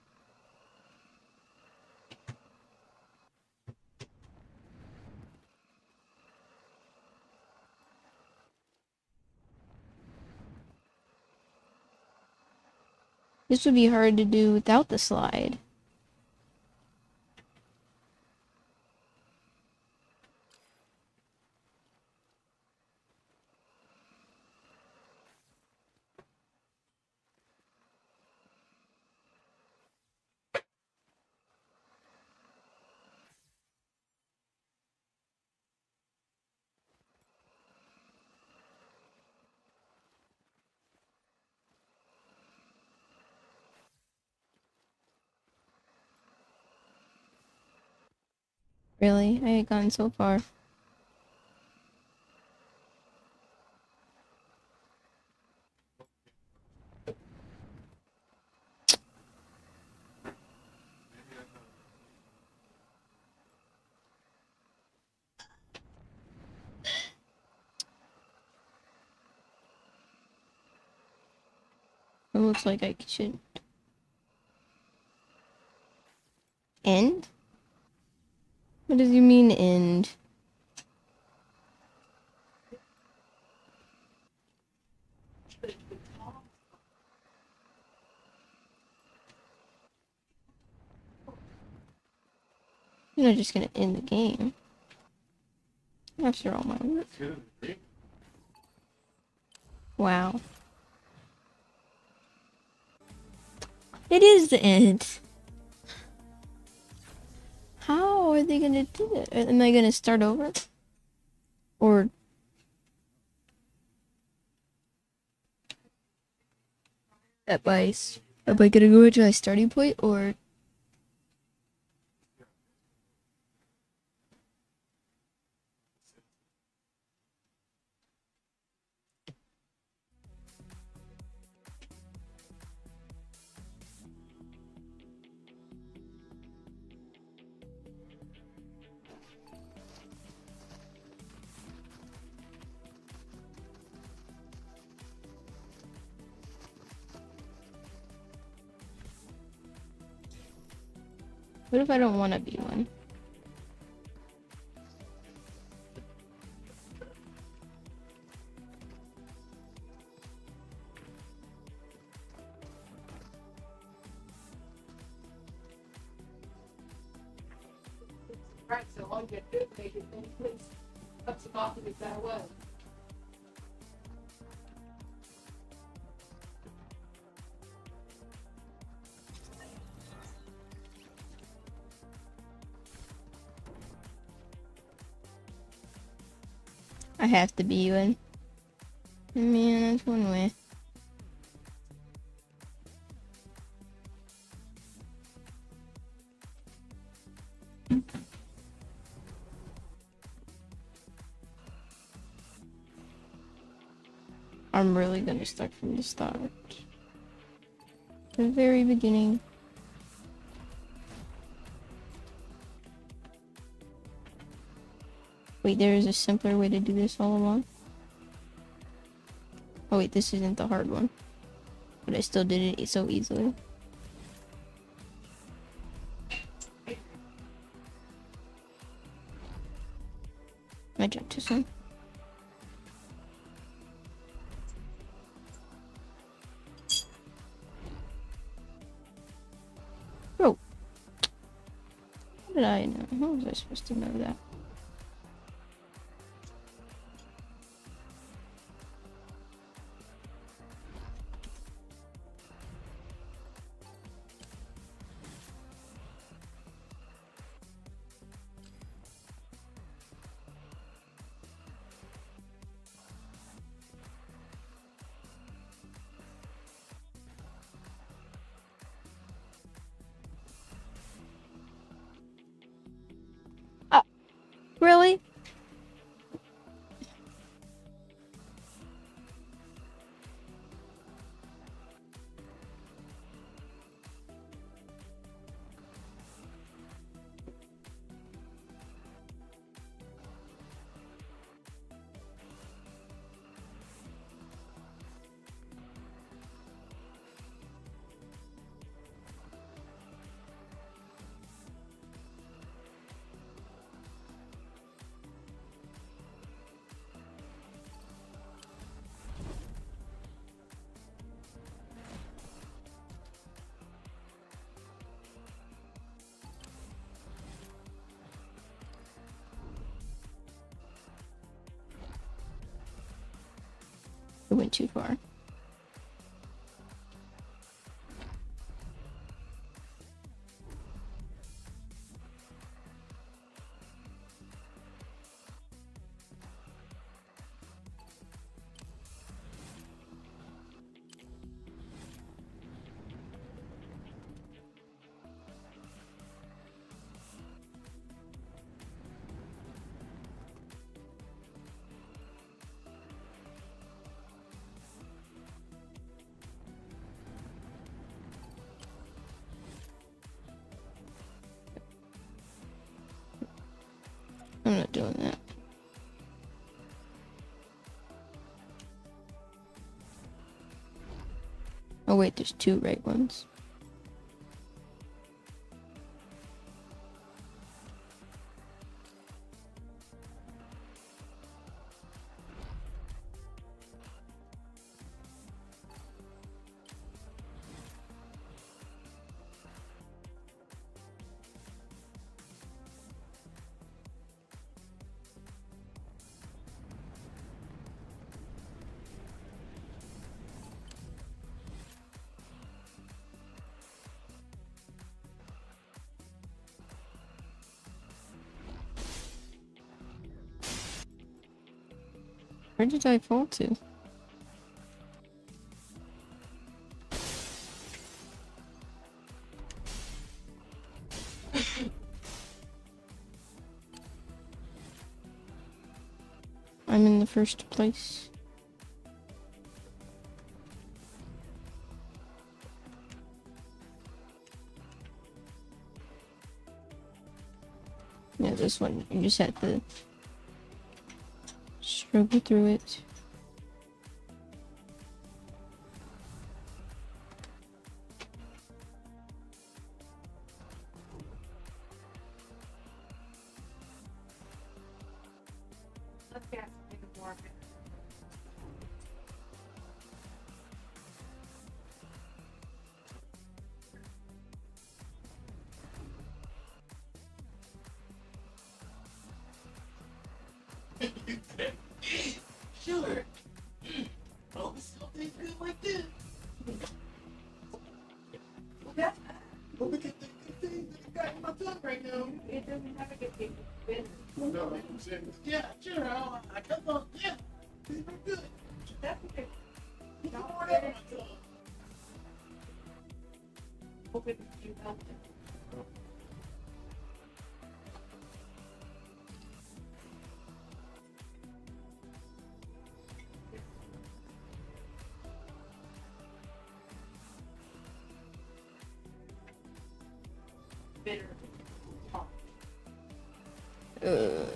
This would be hard to do without the slide. Really? I had gone so far. It looks like I should end? What does you mean end? You're not just gonna end the game. After all my work. Wow. It is the end. How are they gonna do it? Am I gonna start over? Or... At my... Am I gonna go to my starting point, or... What if I don't want to be one? Right, so all you have to do is make it then please. Up to coffee if that was. I have to be one. Man, that's one way. I'm really gonna start from the start. The very beginning. Wait, there is a simpler way to do this all along? Oh wait, this isn't the hard one. But I still did it so easily. I jumped too soon. Bro. How did I know? How was I supposed to know that? Really? It went too far. I'm not doing that. Oh wait, there's two right ones. Where did I fall to? I'm in the first place. Yeah, this one, you just have to struggle through it. Let's get some more. Sure. Oh, something good like this. Look at look at the good thing that I got in my tongue right now. It doesn't have a good taste. It's bitter. Well, no, I'm saying, yeah, sure. I, I come on, yeah. These are good. That's okay. Put some more out of my tongue. Hope it you help it. Bitter. Hot. Uh,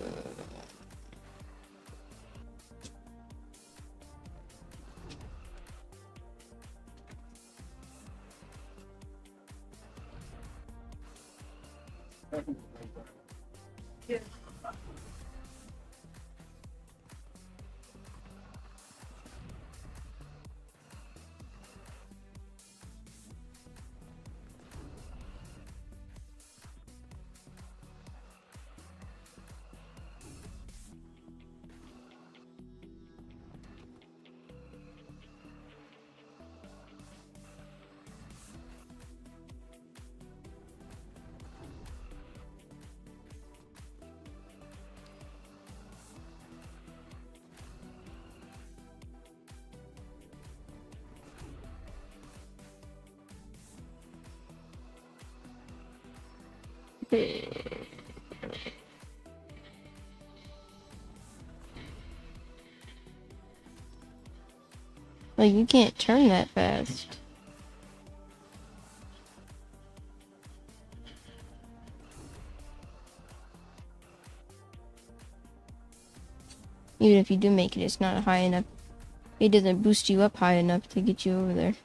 Yeah. like, you can't turn that fast. Even if you do make it, it's not high enough. It doesn't boost you up high enough to get you over there.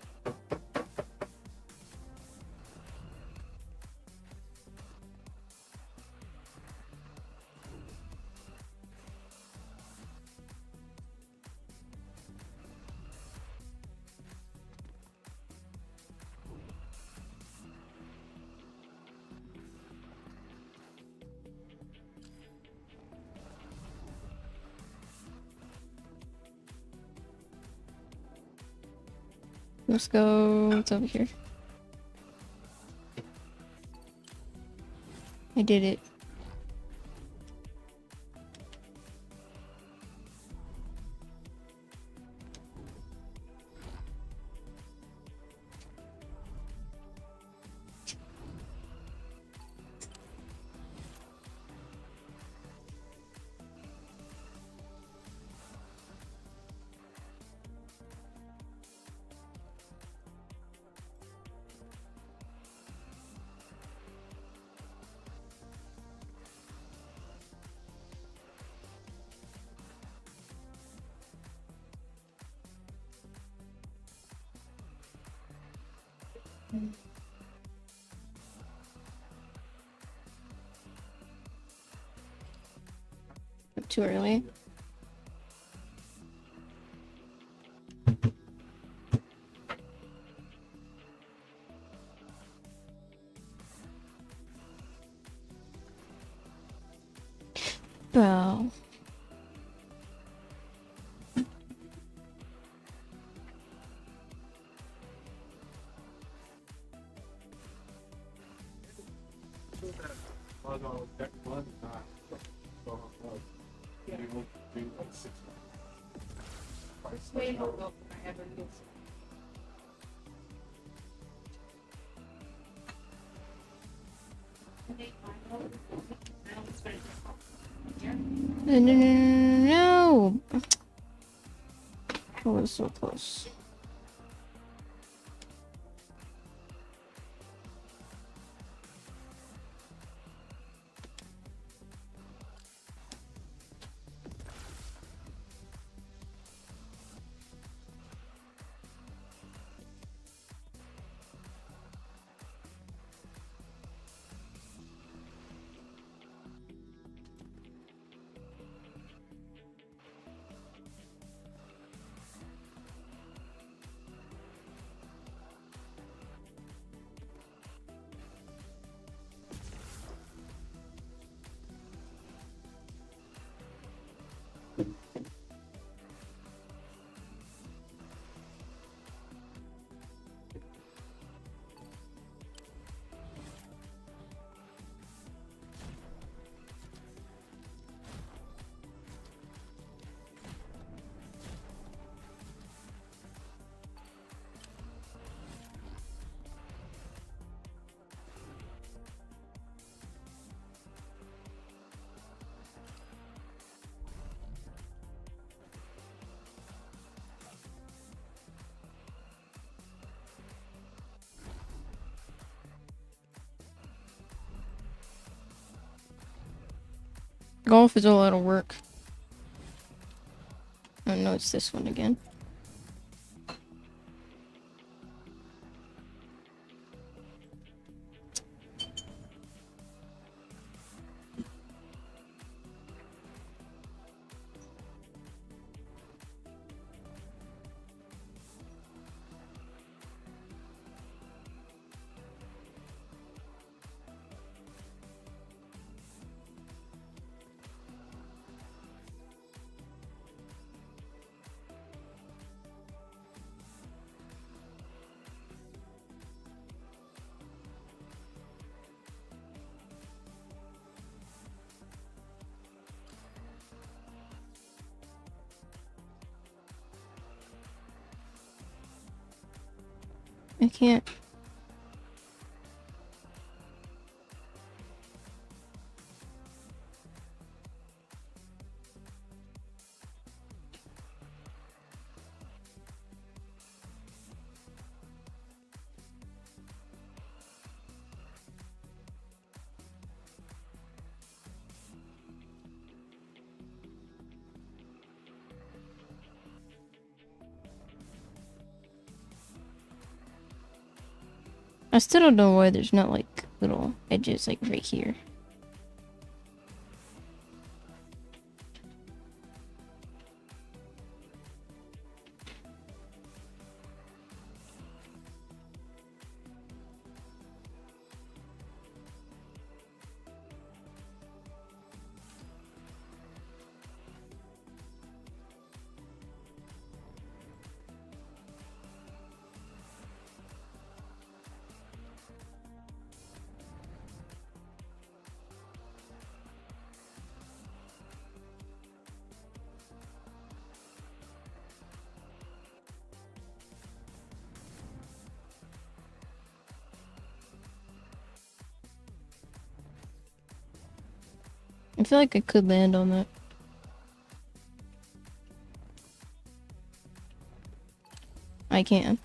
Let's go. What's over here? I did it. Too early. Bro. Was on deck one, not. So, uh, we will do like six months. way more milk than I ever used. I think my milk is I don't spend it here. No, no, no, no, no. Oh, it was so close. Golf is a lot of work. Oh no, it's this one again. I can't. I still don't know why there's not like little edges like right here. I feel like I could land on that. I can.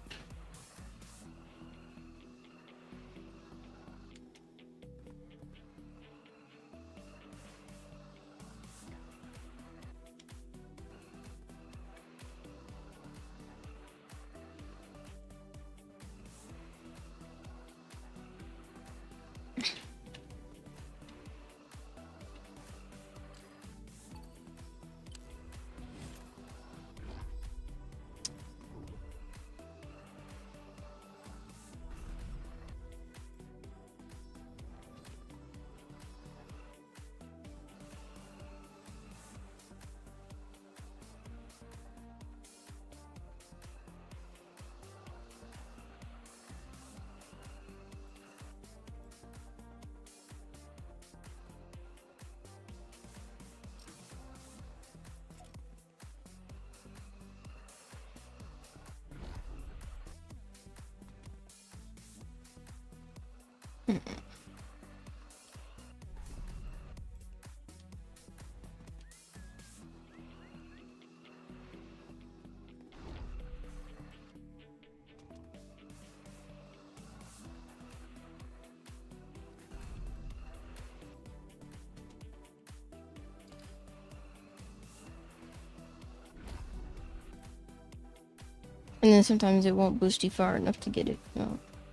And then sometimes it won't boost you far enough to get it. No.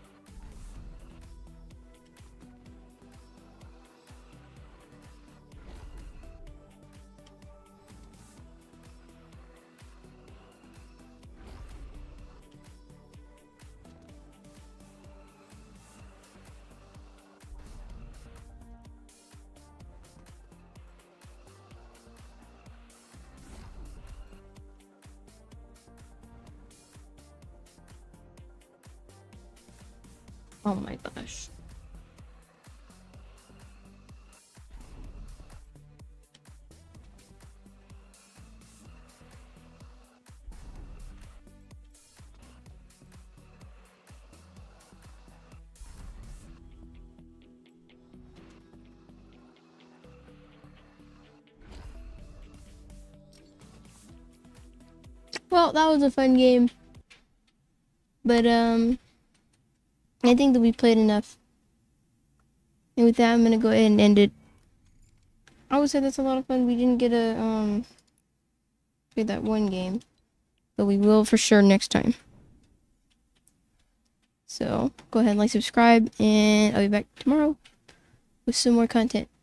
Oh my gosh. Well, that was a fun game. But, um, I think that we played enough. And with that, I'm gonna go ahead and end it. I would say that's a lot of fun. We didn't get a, um, play that one game. But we will for sure next time. So, go ahead and like, subscribe, and I'll be back tomorrow with some more content.